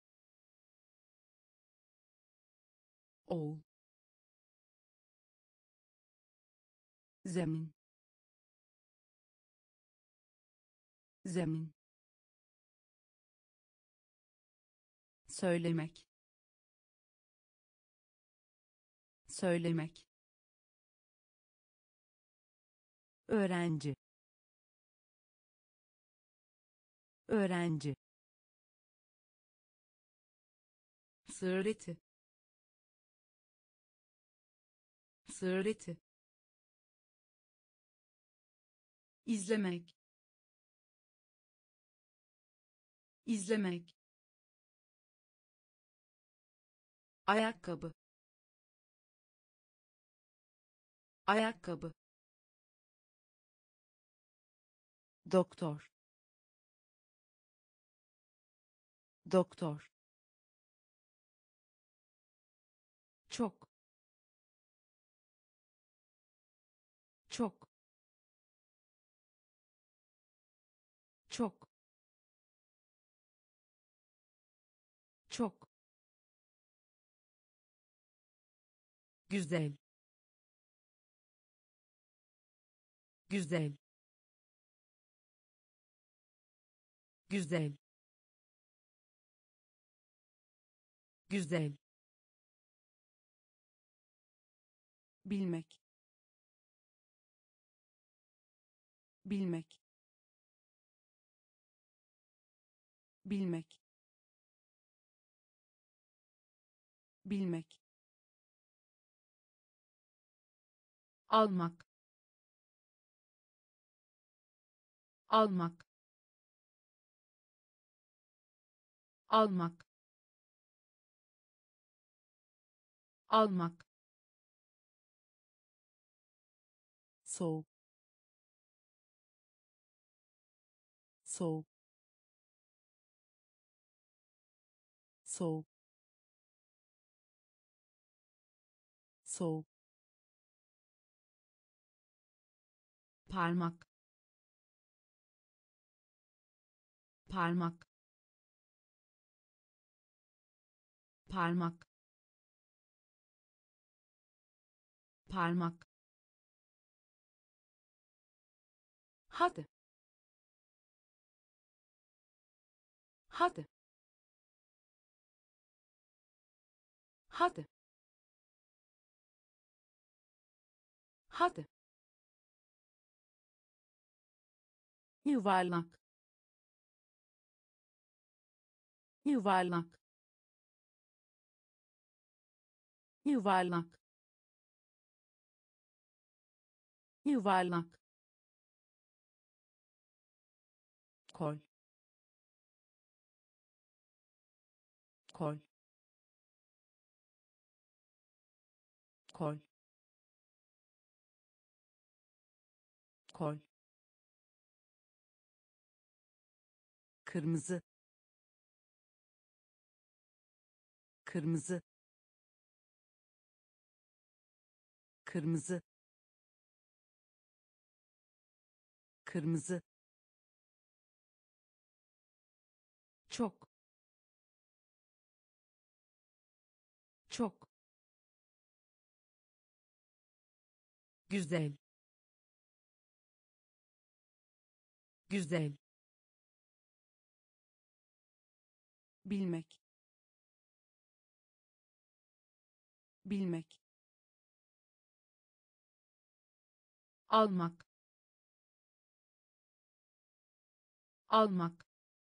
[SPEAKER 2] oğul, zemin, zemin, söylemek, söylemek, öğrenci, öğrenci, sığır eti, sığır eti, izlemek, izlemek, ayakkabı, ayakkabı, doktor, doktor, çok, çok, çok, çok, güzel, güzel, güzel, güzel, bilmek, bilmek, bilmek, bilmek, almak, almak, almak, almak, soğuk, soğuk, soğuk, soğuk, parmak, parmak, parmak, parmak, hadi, hadi, hadi, hadi, yuvarlak, yuvarlak, yuvarlak, yuvarlak, kol, kol, kol, kol, kırmızı, kırmızı, kırmızı, kırmızı, çok, çok, güzel, güzel, bilmek, bilmek, almak, almak,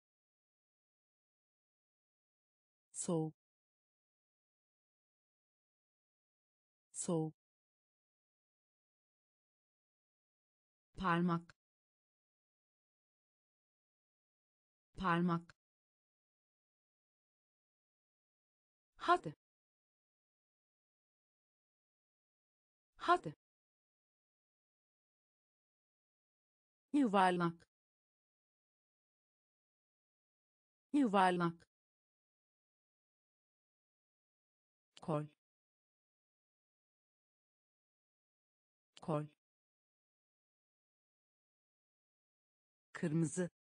[SPEAKER 2] soğuk, soğuk, parmak, parmak, hadi, hadi, yuvarlak, yuvarlak, kol, kol, kırmızı,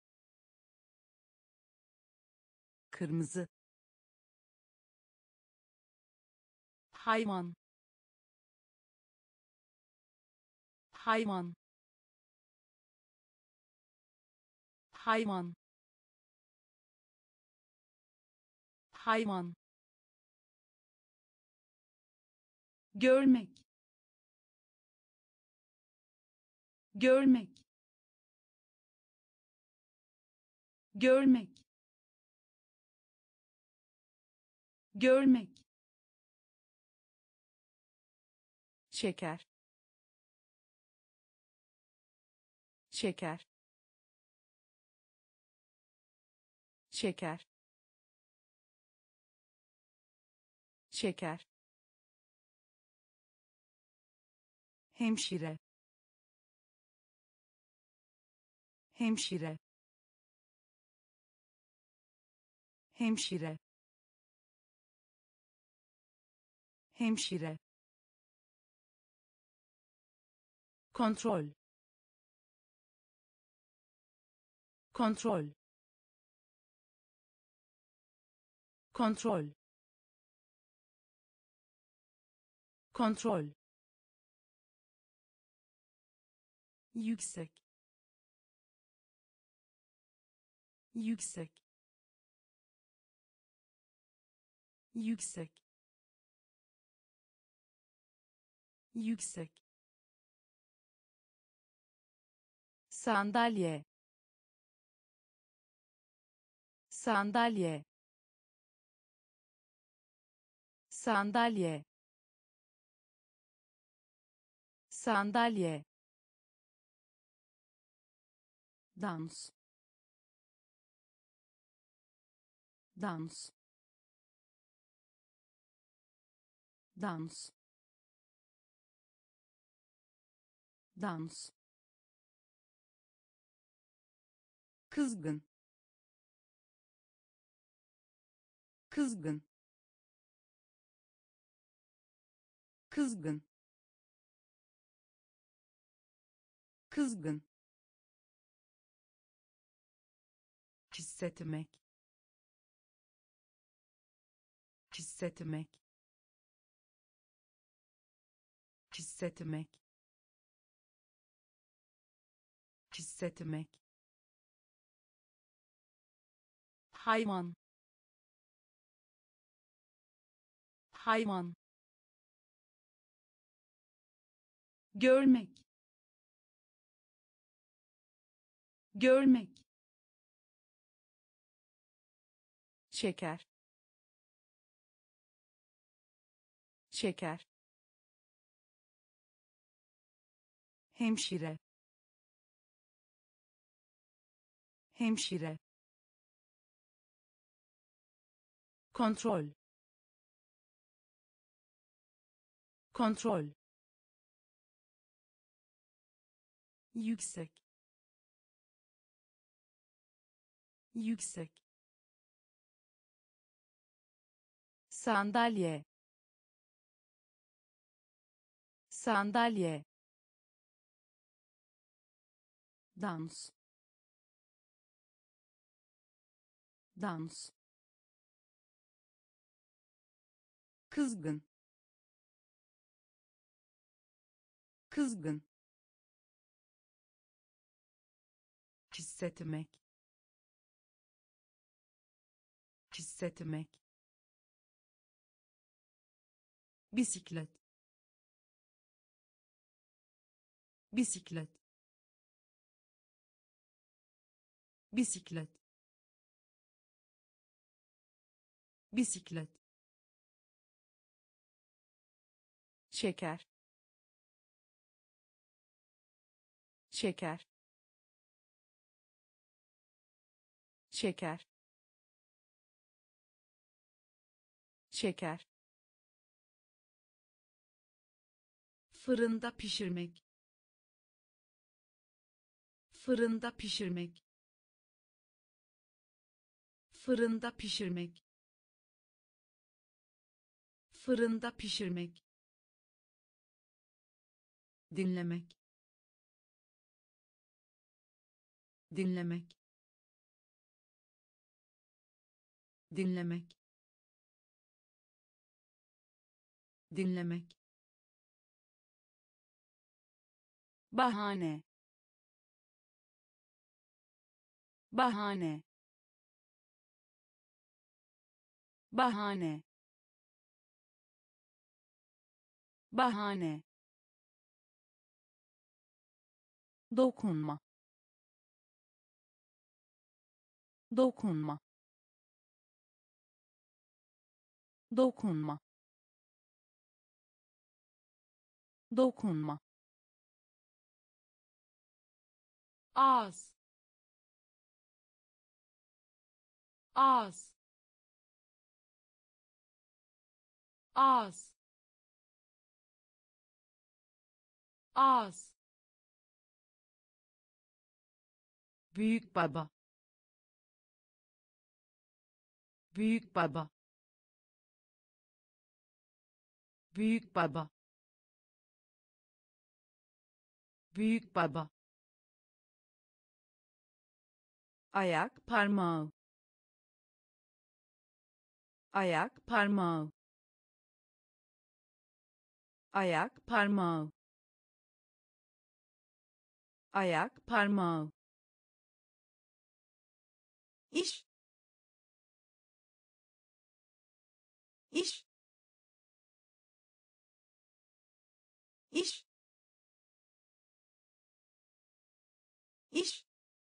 [SPEAKER 2] kırmızı, hayvan, hayvan, hayvan, hayvan, görmek, görmek, görmek, görmek, şeker, şeker, şeker, şeker, hemşire, hemşire, hemşire, hemşire, kontrol, kontrol, kontrol, kontrol, yüksek, yüksek, yüksek, yüksek, sandalye, sandalye, sandalye, sandalye, dans, dans, dans, dans, kızgın, kızgın, kızgın, kızgın, hissetmek, hissetmek, hissetmek, hissetmek, hayvan, hayvan, görmek, görmek, şeker, şeker, hemşire, hemşire, kontrol, kontrol, yüksek, yüksek, sandalye, sandalye, dans, dans, kızgın, kızgın, hissetmek, hissetmek,
[SPEAKER 1] bisiklet, bisiklet, bisiklet, bisiklet,
[SPEAKER 2] şeker, şeker, şeker, şeker,
[SPEAKER 1] fırında pişirmek, fırında pişirmek, fırında pişirmek, fırında pişirmek, dinlemek, dinlemek, dinlemek, dinlemek,
[SPEAKER 2] bahane, bahane, bahane, bahane, dokunma, dokunma, dokunma, dokunma,
[SPEAKER 1] ağız, ağız, ağız, ağız, büyük baba, büyük baba, büyük baba, büyük baba,
[SPEAKER 2] ayak parmağı, ayak parmağı, ayak parmağı, ayak parmağı, iş, iş, iş, iş,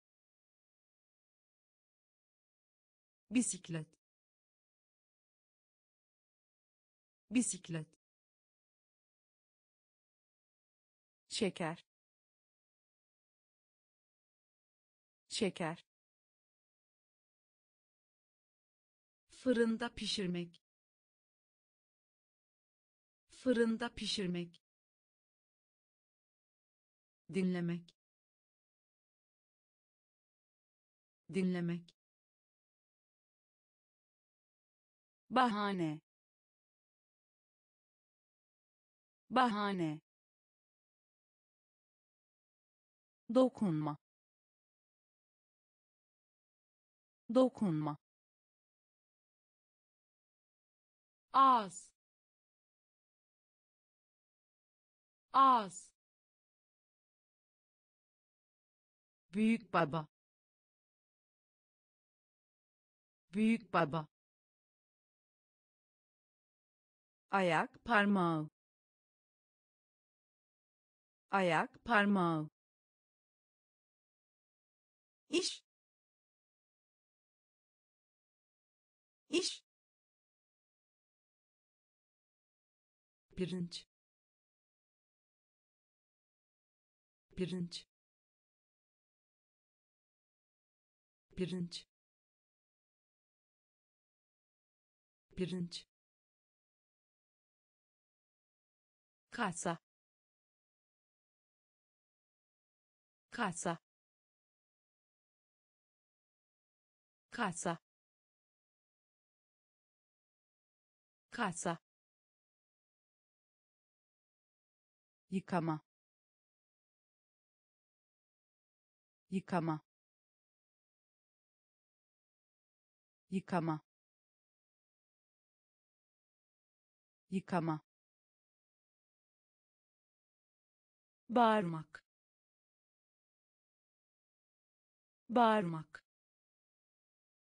[SPEAKER 1] bisiklet, bisiklet,
[SPEAKER 2] şeker, şeker,
[SPEAKER 1] fırında pişirmek, fırında pişirmek, dinlemek, dinlemek,
[SPEAKER 2] bahane, bahane, dokunma, dokunma,
[SPEAKER 1] ağız, ağız, büyük baba, büyük baba,
[SPEAKER 2] ayak parmağı, ayak parmağı,
[SPEAKER 1] iş, iş, pirinç, pirinç, pirinç, pirinç,
[SPEAKER 2] kasa, kasa, kasa, kasa, yıkama, yıkama, yıkama, yıkama,
[SPEAKER 1] bağırmak, bağırmak,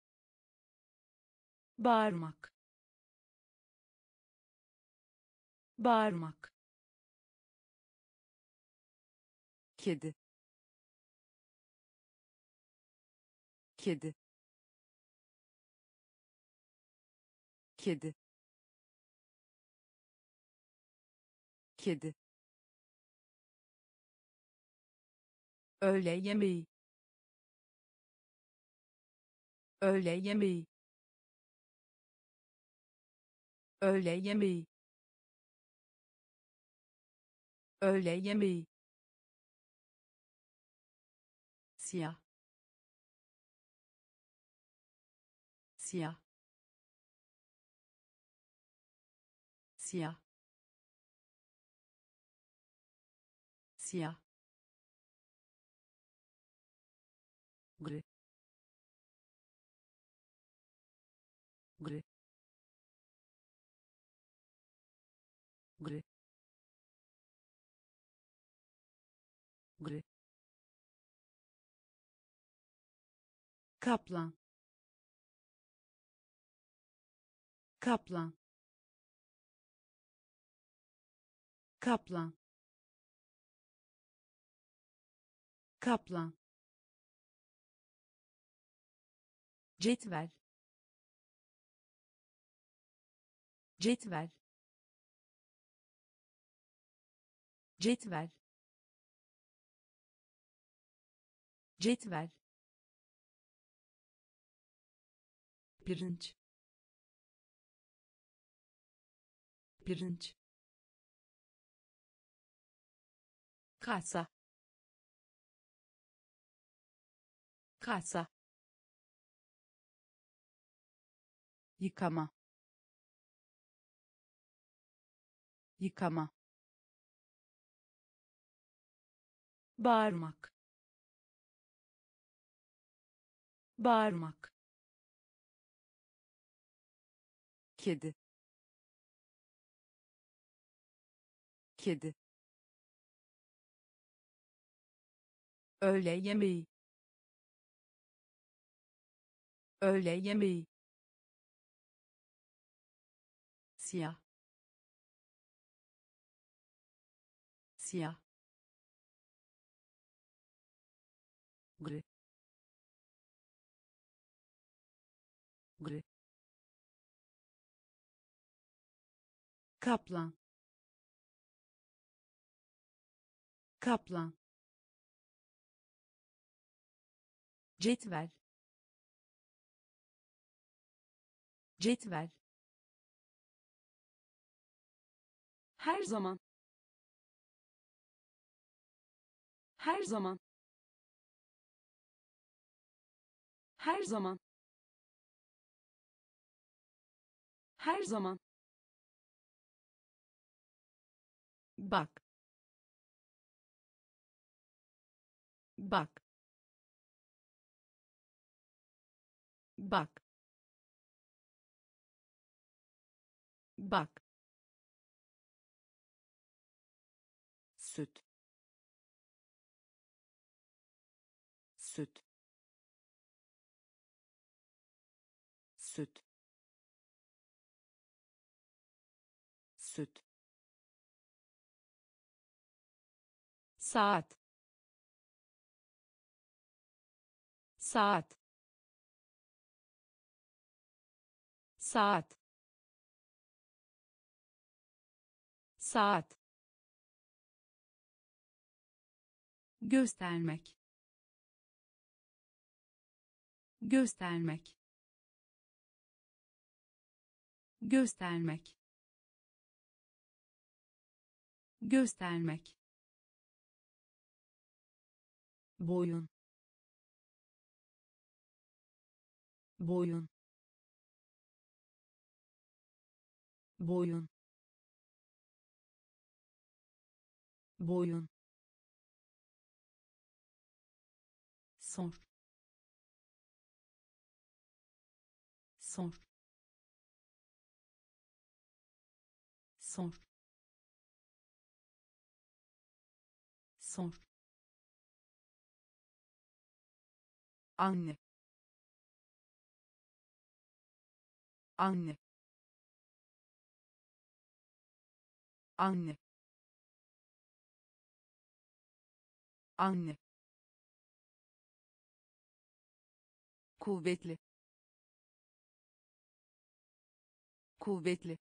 [SPEAKER 1] bağırmak, bağırmak,
[SPEAKER 2] kedi, kedi, kedi, kedi,
[SPEAKER 1] öğle yemeği, öğle yemeği, öğle yemeği, öğle yemeği, siyah, siyah, siyah, siyah, gri, gri, gri, gri,
[SPEAKER 2] kaplan, kaplan, kaplan, kaplan, cetvel, cetvel, cetvel, cetvel,
[SPEAKER 1] pirinç, pirinç,
[SPEAKER 2] kasa, kasa, yıkama, yıkama,
[SPEAKER 1] bağırmak, bağırmak,
[SPEAKER 2] kedi, kedi,
[SPEAKER 1] öğle yemeği, öğle yemeği,
[SPEAKER 2] siyah, siyah, gri, gri, kaplan, kaplan, cetvel, cetvel,
[SPEAKER 1] her zaman, her zaman, her zaman, her zaman,
[SPEAKER 2] bak, bak, bak, bak, süt, süt, süt, süt, saat, saat, saat, saat,
[SPEAKER 1] göstermek,
[SPEAKER 2] göstermek,
[SPEAKER 1] göstermek,
[SPEAKER 2] göstermek,
[SPEAKER 1] boyun, boyun, boyun, boyun,
[SPEAKER 2] sor, sor, sor, sor, anne, anne,
[SPEAKER 1] anne, anne, kuvvetli, kuvvetli,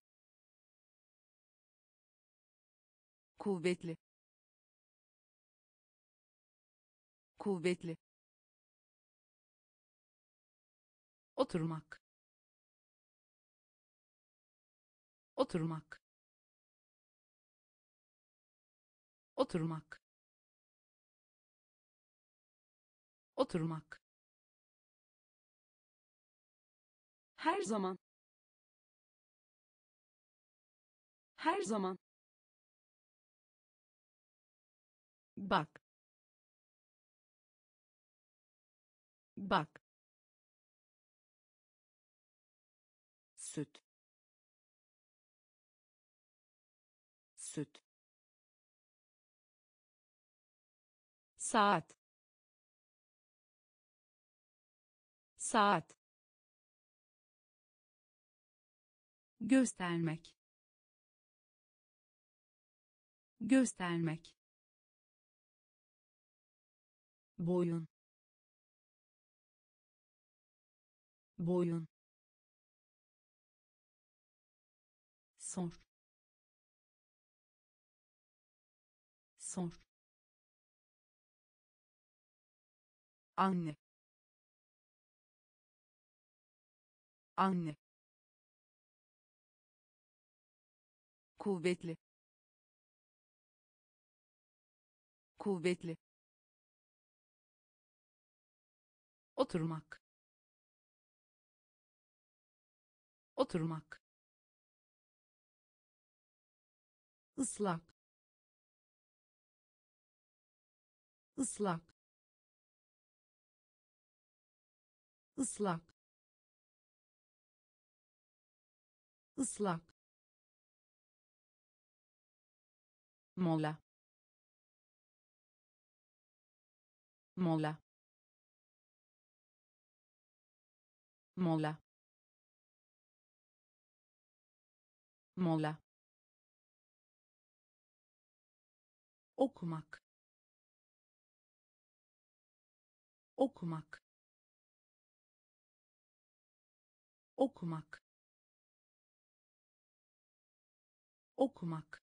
[SPEAKER 1] kuvvetli, kuvvetli, oturmak, oturmak, oturmak, oturmak, her zaman, her zaman, bak, bak, süt, süt, saat, saat, göstermek, göstermek, boyun, boyun,
[SPEAKER 2] sor, sor,
[SPEAKER 1] anne, anne, kuvvetli, kuvvetli, oturmak, oturmak, ıslak, ıslak, ıslak, ıslak, mola, mola, mola, mola, okumak, okumak, okumak, okumak,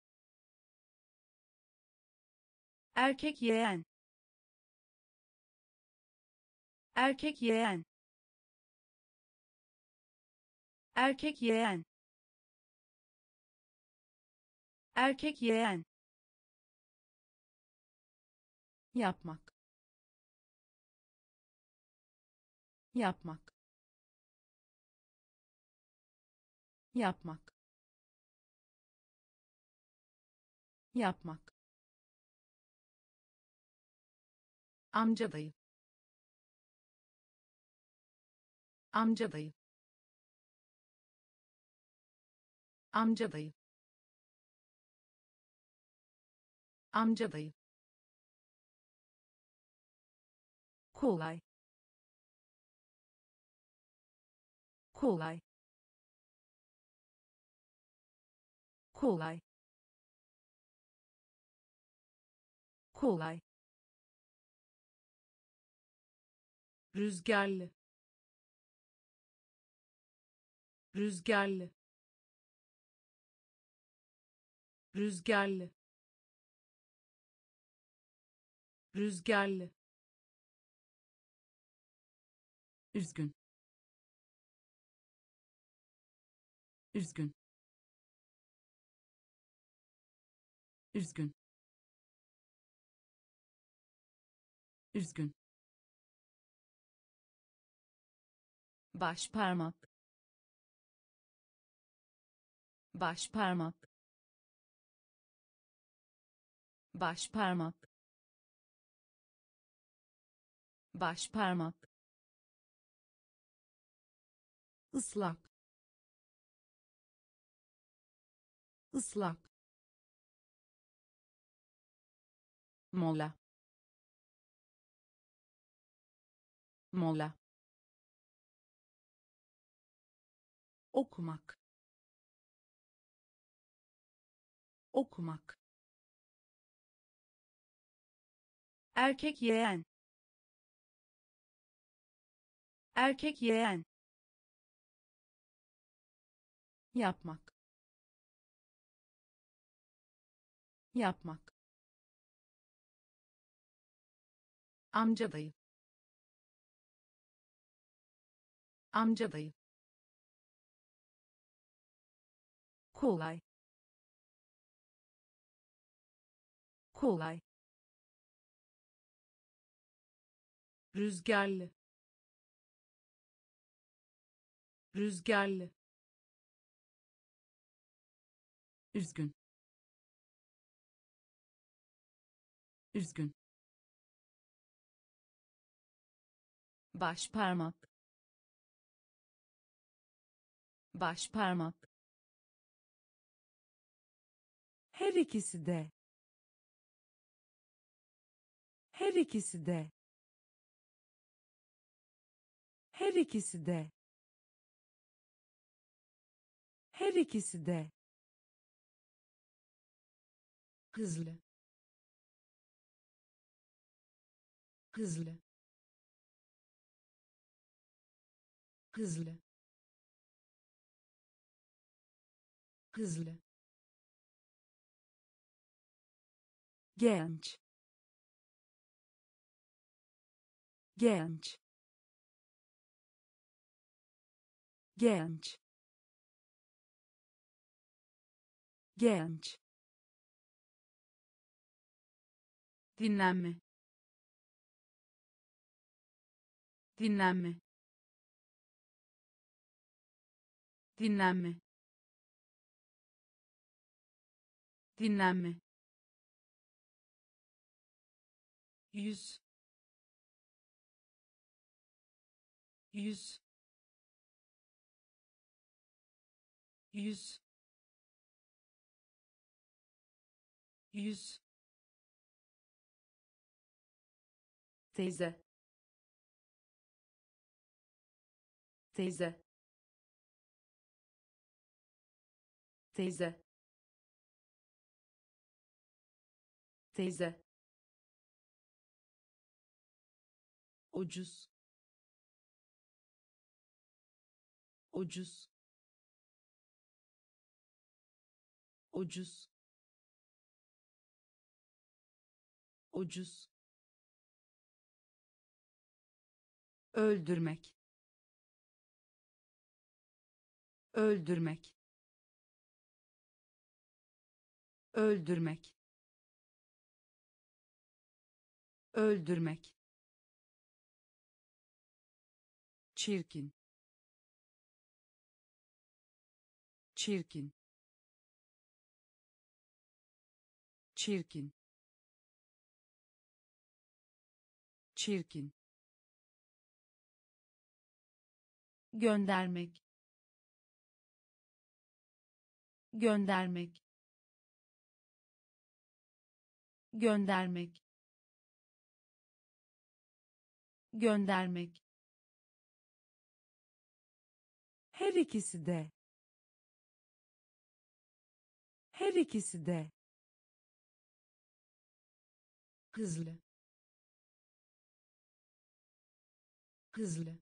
[SPEAKER 1] erkek yeğen, erkek yeğen, erkek yeğen, erkek yeğen, yapmak, yapmak, yapmak, yapmak, amca dayı, amca dayı, amca dayı, amca dayı, kolay, kolay, kolay, kolay, rüzgarlı, rüzgarlı, rüzgarlı, rüzgarlı, üzgün, üzgün, üzgün, üzgün, baş parmak, baş parmak, baş parmak, baş parmak, ıslak, ıslak, mola, mola, okumak, okumak,
[SPEAKER 2] erkek yeğen, erkek yeğen,
[SPEAKER 1] yapmak, yapmak, amca dayı, amca dayı,
[SPEAKER 2] kolay, kolay,
[SPEAKER 1] rüzgarlı, rüzgarlı, üzgün, üzgün, baş parmak, baş parmak,
[SPEAKER 2] her ikisi de, her ikisi de, her ikisi de, her ikisi de,
[SPEAKER 1] hızlı, hızlı, hızlı, hızlı,
[SPEAKER 2] genç, genç, genç, genç,
[SPEAKER 1] dinlenme, dinlenme, dinlenme, dinlenme, yüz, yüz, yüz, yüz,
[SPEAKER 2] teyze, teyze, teyze, teyze,
[SPEAKER 1] ucuz, ucuz, ucuz, ucuz, öldürmek, öldürmek, öldürmek, öldürmek, çirkin, çirkin, çirkin, çirkin,
[SPEAKER 2] göndermek, göndermek, göndermek, göndermek, her ikisi de, her ikisi de,
[SPEAKER 1] hızlı, hızlı,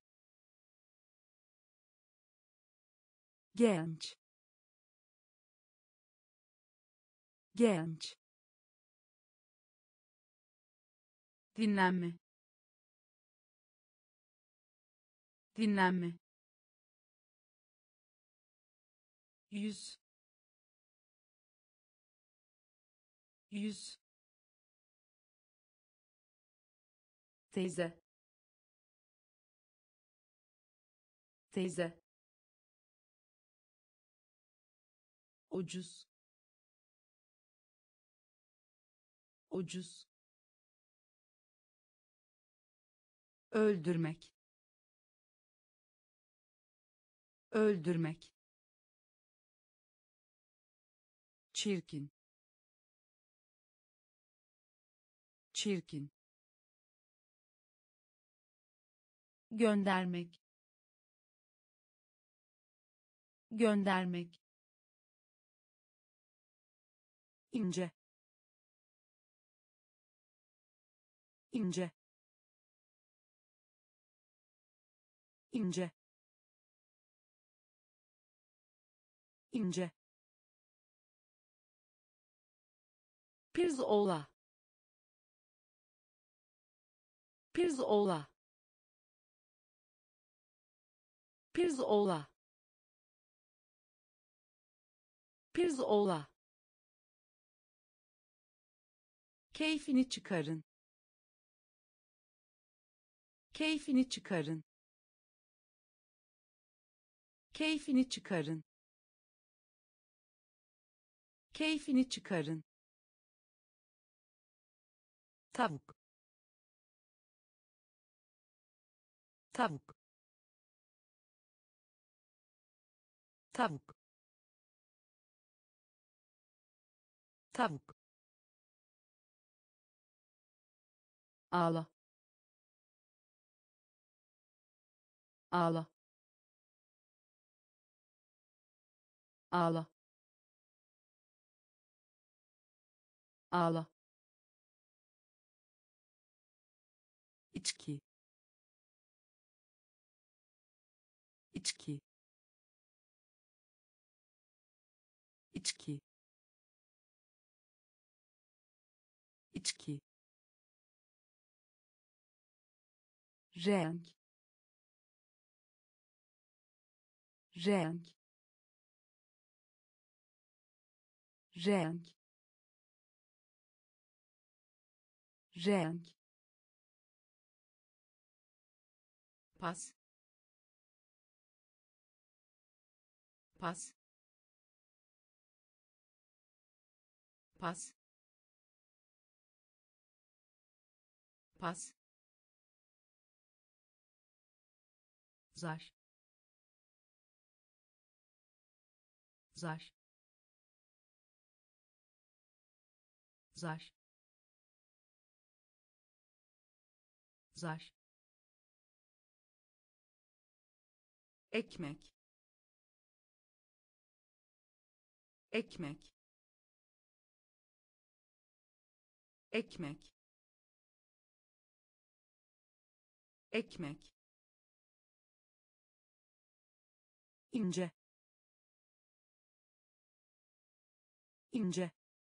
[SPEAKER 2] genç, genç,
[SPEAKER 1] dinlenme, dinlenme, yüz, yüz,
[SPEAKER 2] teyze, teyze,
[SPEAKER 1] ucuz, ucuz, öldürmek, öldürmek, çirkin, çirkin,
[SPEAKER 2] göndermek, göndermek, ince ince ince ince pirzola pirzola pirzola pirzola keyfini çıkarın keyfini çıkarın keyfini çıkarın keyfini çıkarın tavuk tavuk tavuk tavuk ağla ağla ağla ağla içki içki içki içki renk renk renk renk pas pas pas pas zar zar zar zar ekmek ekmek ekmek ekmek ince ince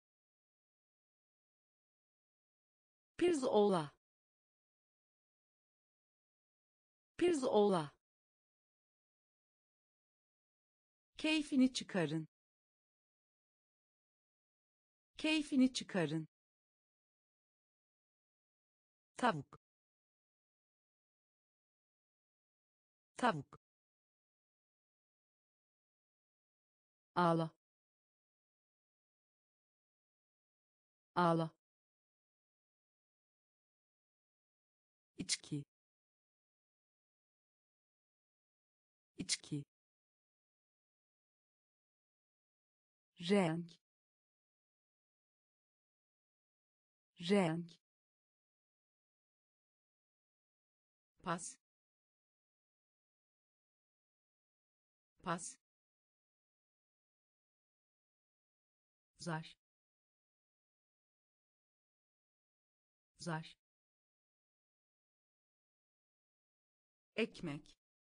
[SPEAKER 2] pirzola pirzola keyfini çıkarın keyfini çıkarın tavuk tavuk ağla ağla içki içki renk renk pas pas zar zar ekmek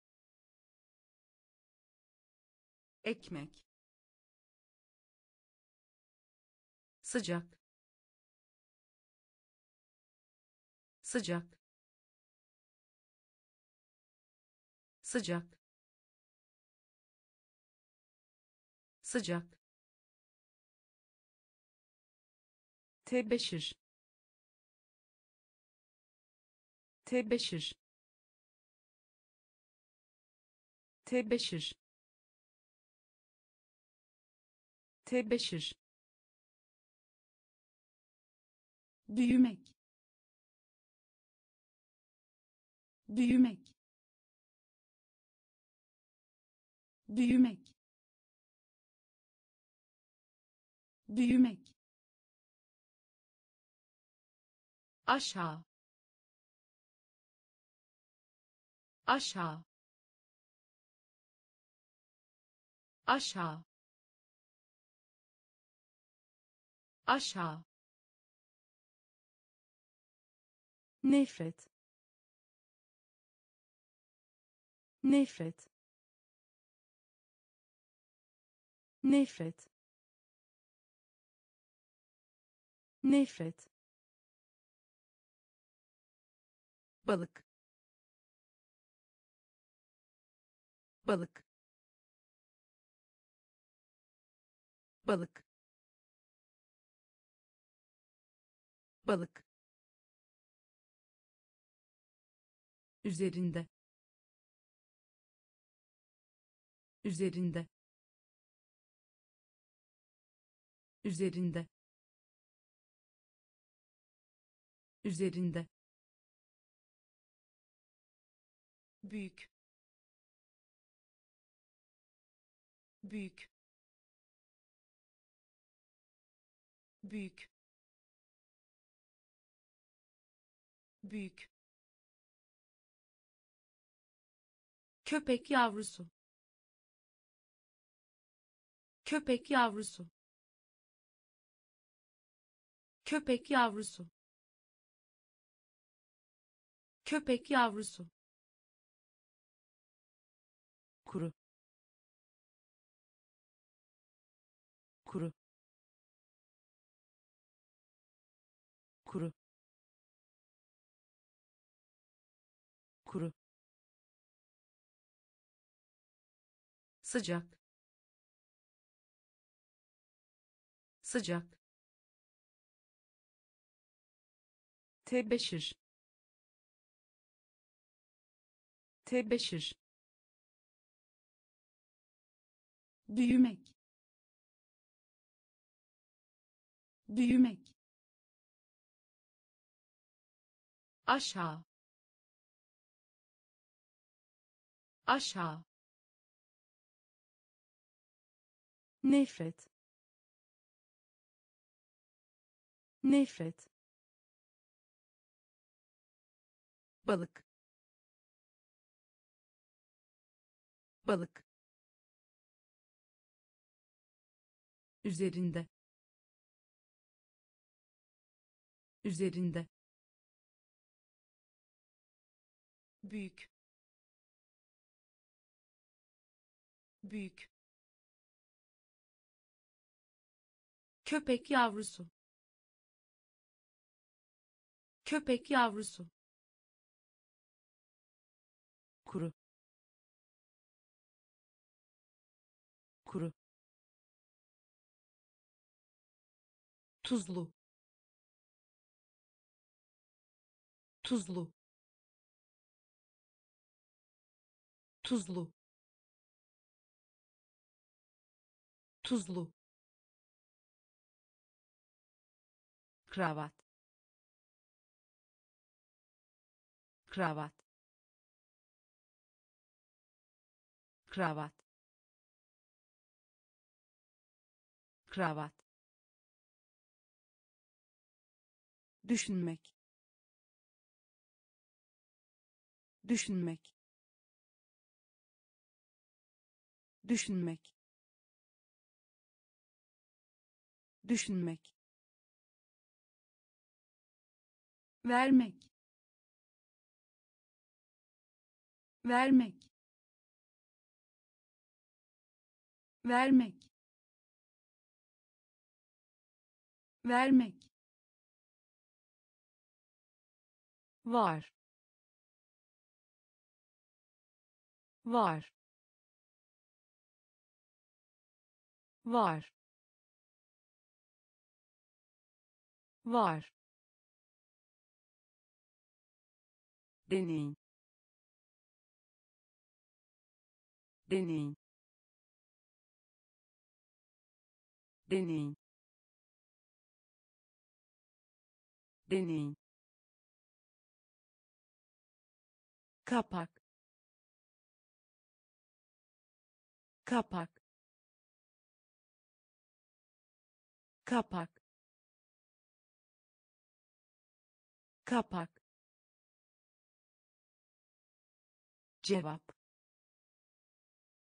[SPEAKER 2] ekmek sıcak sıcak sıcak sıcak tebeşir tebeşir tebeşir tebeşir büyümek büyümek büyümek büyümek aşağı aşağı aşağı aşağı,
[SPEAKER 1] nefret, nefret, nefret, nefret, balık, balık, balık, balık, üzerinde, üzerinde, üzerinde, üzerinde, büyük, büyük, büyük, büyük, köpek yavrusu, köpek yavrusu, köpek yavrusu, köpek yavrusu, kuru, kuru, kuru, kuru, sıcak, sıcak, tebeşir, tebeşir, büyümek, büyümek, aşağı, aşağı, nefret, nefret, balık, balık, üzerinde, üzerinde, büyük, büyük, köpek yavrusu, köpek yavrusu, kuru, kuru, tuzlu, tuzlu, tuzlu, tuzlu, kravat, kravat, kravat, kravat, düşünmek, düşünmek, düşünmek, düşünmek, vermek, vermek, vermek, vermek, var, var, var, var, deney, deney, deney, deney, kapak, kapak, kapak, kapak, cevap,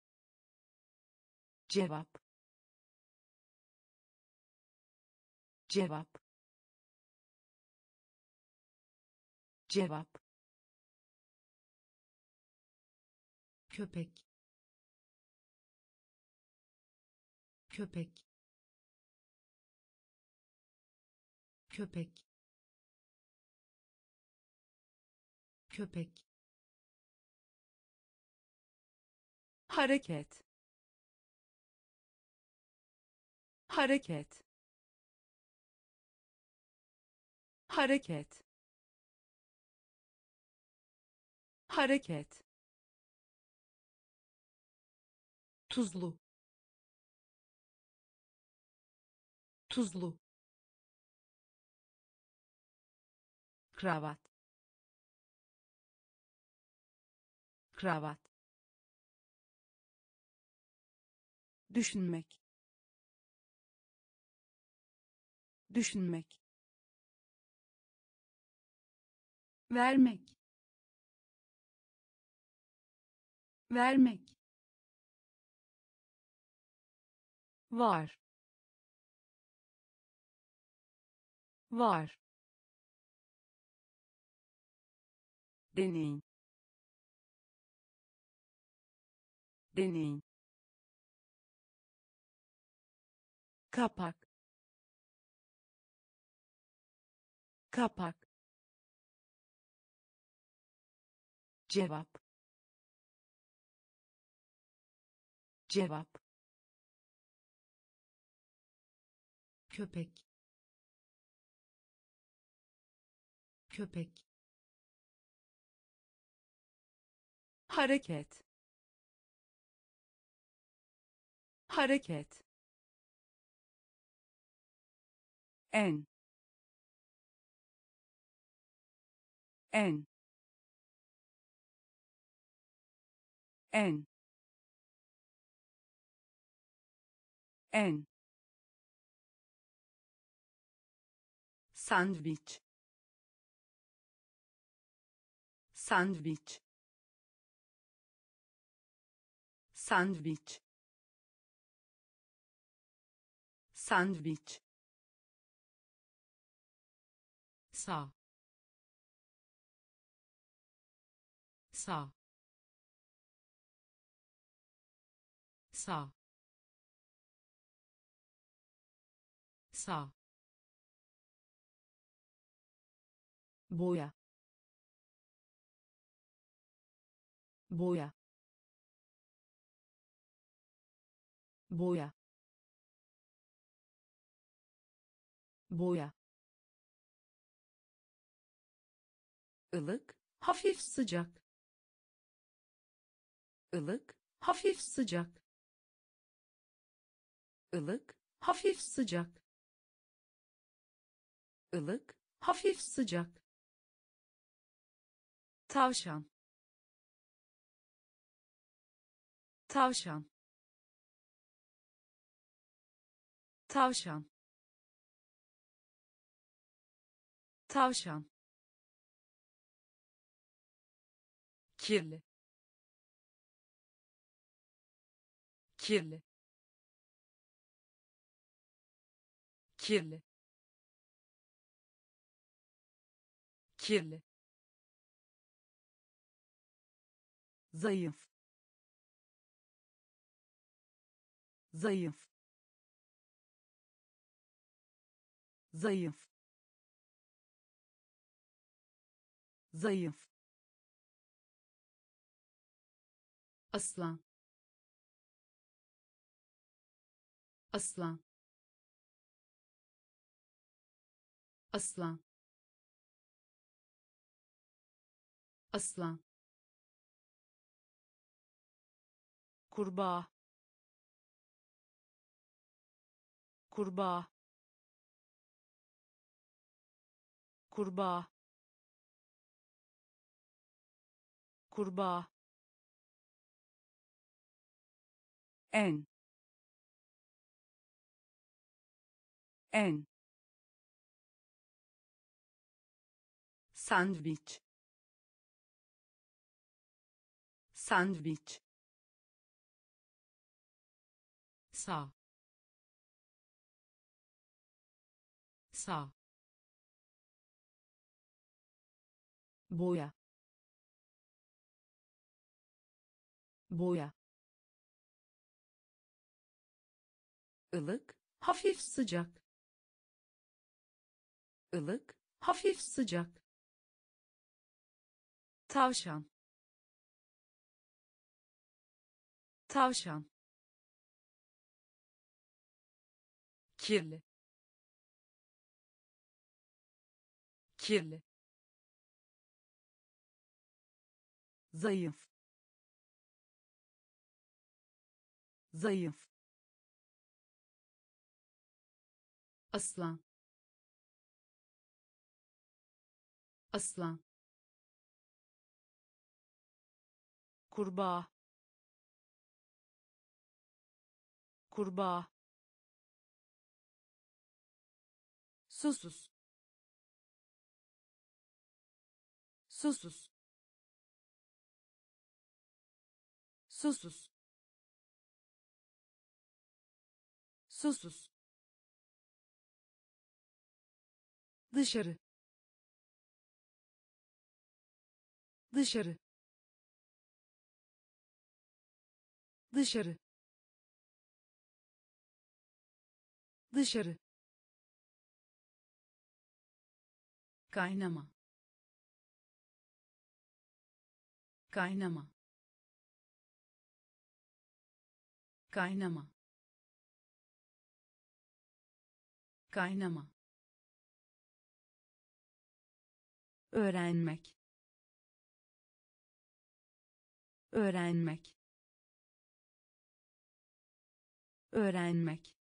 [SPEAKER 1] cevap, cevap cevap
[SPEAKER 2] köpek köpek köpek köpek
[SPEAKER 1] hareket hareket hareket hareket
[SPEAKER 2] tuzlu tuzlu
[SPEAKER 1] kravat kravat düşünmek düşünmek
[SPEAKER 2] vermek vermek
[SPEAKER 1] var var deney deney kapak kapak cevap cevap
[SPEAKER 2] köpek köpek
[SPEAKER 1] hareket hareket en en en en sandviç sandviç sandviç sandviç
[SPEAKER 2] sağ sağ sağ sağ
[SPEAKER 1] boya boya boya boya ılık
[SPEAKER 2] hafif sıcak
[SPEAKER 1] ılık
[SPEAKER 2] hafif sıcak
[SPEAKER 1] ılık
[SPEAKER 2] hafif sıcak
[SPEAKER 1] ılık
[SPEAKER 2] hafif sıcak
[SPEAKER 1] tavşan tavşan tavşan tavşan kirli kirli kirli kirli zayıf zayıf zayıf zayıf
[SPEAKER 2] aslan aslan aslan aslan
[SPEAKER 1] kurbağa kurbağa kurbağa kurbağa en en sandviç sandviç
[SPEAKER 2] sağ sağ,
[SPEAKER 1] boya, boya, ılık,
[SPEAKER 2] hafif sıcak,
[SPEAKER 1] ılık,
[SPEAKER 2] hafif sıcak,
[SPEAKER 1] tavşan, tavşan, kirli, kirli, zayıf, zayıf,
[SPEAKER 2] aslan, aslan,
[SPEAKER 1] kurbağa, kurbağa, susuz, susuz, susuz, susuz, dışarı, dışarı, dışarı, dışarı,
[SPEAKER 2] kaynama, kaynama, kaynama, kaynama,
[SPEAKER 1] öğrenmek, öğrenmek, öğrenmek,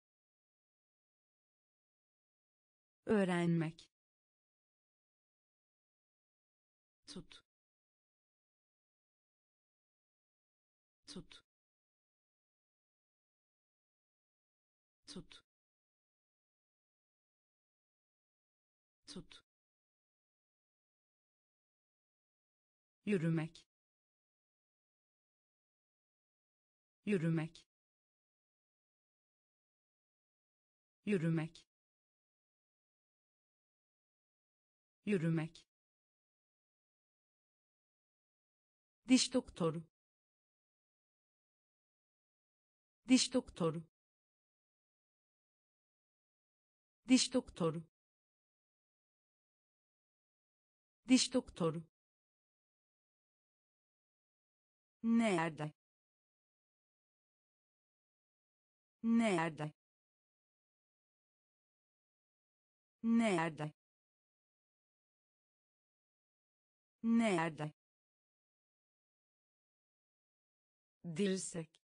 [SPEAKER 1] öğrenmek,
[SPEAKER 2] tut, tut, tut, tut,
[SPEAKER 1] yürümek, yürümek, yürümek, yürümek, diş doktoru, diş doktoru, diş doktoru, diş doktoru, nerede, nerede, nerede, nerede,
[SPEAKER 2] dirsek,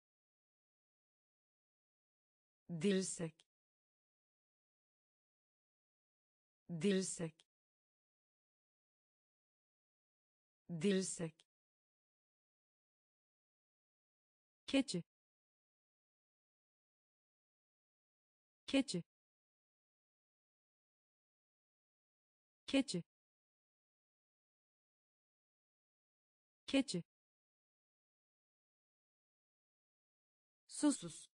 [SPEAKER 2] dirsek, dirsek, dirsek,
[SPEAKER 1] keçi, keçi, keçi, keçi, susuz,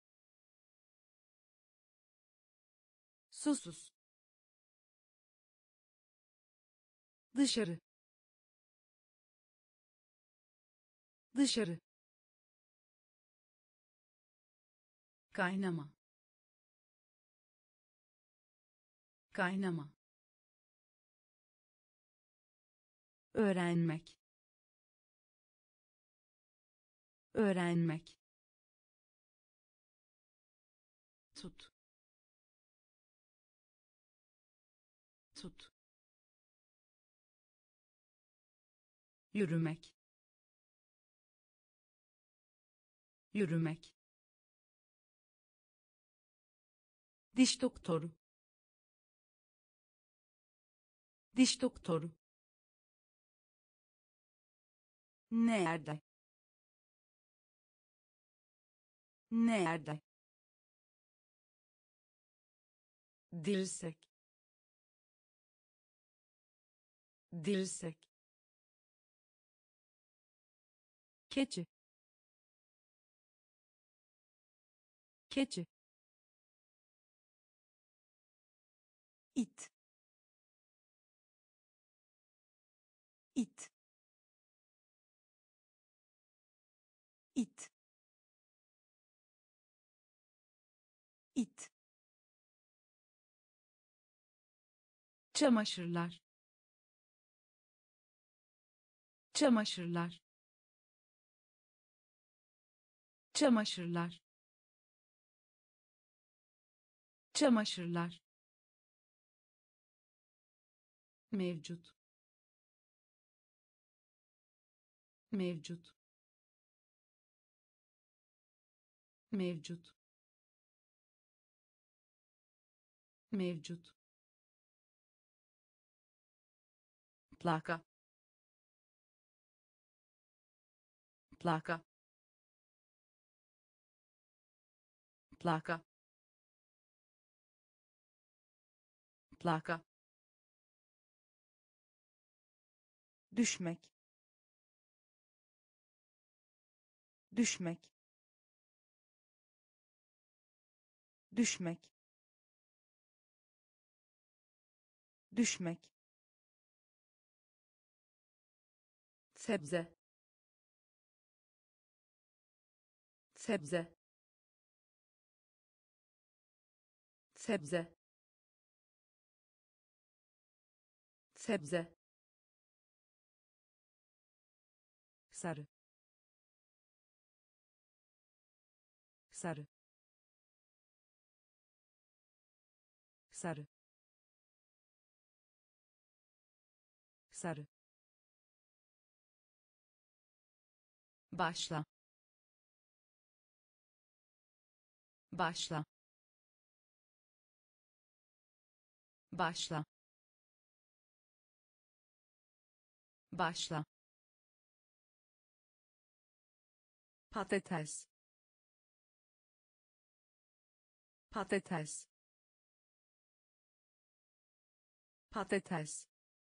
[SPEAKER 1] susuz, dışarı, dışarı,
[SPEAKER 2] kaynama, kaynama,
[SPEAKER 1] öğrenmek, öğrenmek,
[SPEAKER 2] tut, tut,
[SPEAKER 1] yürümek, yürümek, diş doktoru, diş doktoru, nerede, nerede,
[SPEAKER 2] dirsek, dirsek,
[SPEAKER 1] keçi, keçi, it,
[SPEAKER 2] çamaşırlar, çamaşırlar, çamaşırlar, çamaşırlar, mevcut, mevcut, mevcut, mevcut, plaka, plaka, plaka, plaka,
[SPEAKER 1] düşmek, düşmek, düşmek, düşmek,
[SPEAKER 2] sebze, sebze, sebze, sebze,
[SPEAKER 1] sarı, sarı, sarı, sarı,
[SPEAKER 2] başla, başla, başla, başla,
[SPEAKER 1] patates, patates, patates,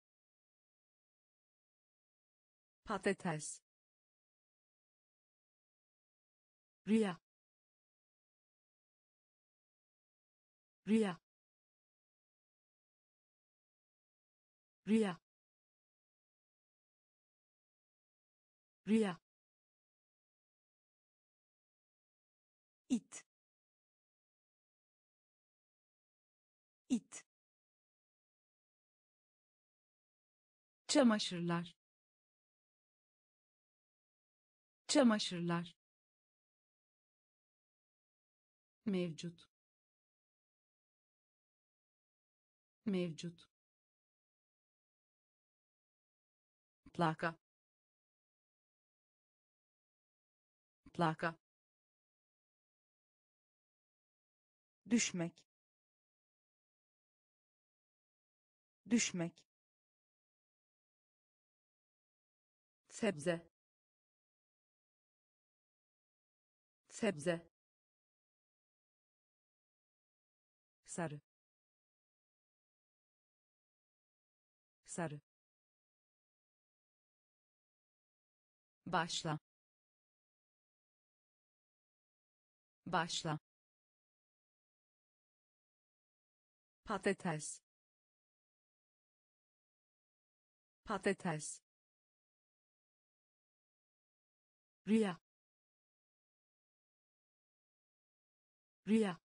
[SPEAKER 1] patates, rüya, rüya, rüya, rüya, it, it,
[SPEAKER 2] çamaşırlar, çamaşırlar, mevcut, mevcut, plaka, plaka,
[SPEAKER 1] düşmek, düşmek,
[SPEAKER 2] sebze, sebze,
[SPEAKER 1] sarı, sarı,
[SPEAKER 2] başla, başla,
[SPEAKER 1] patates, patates, rüya, rüya,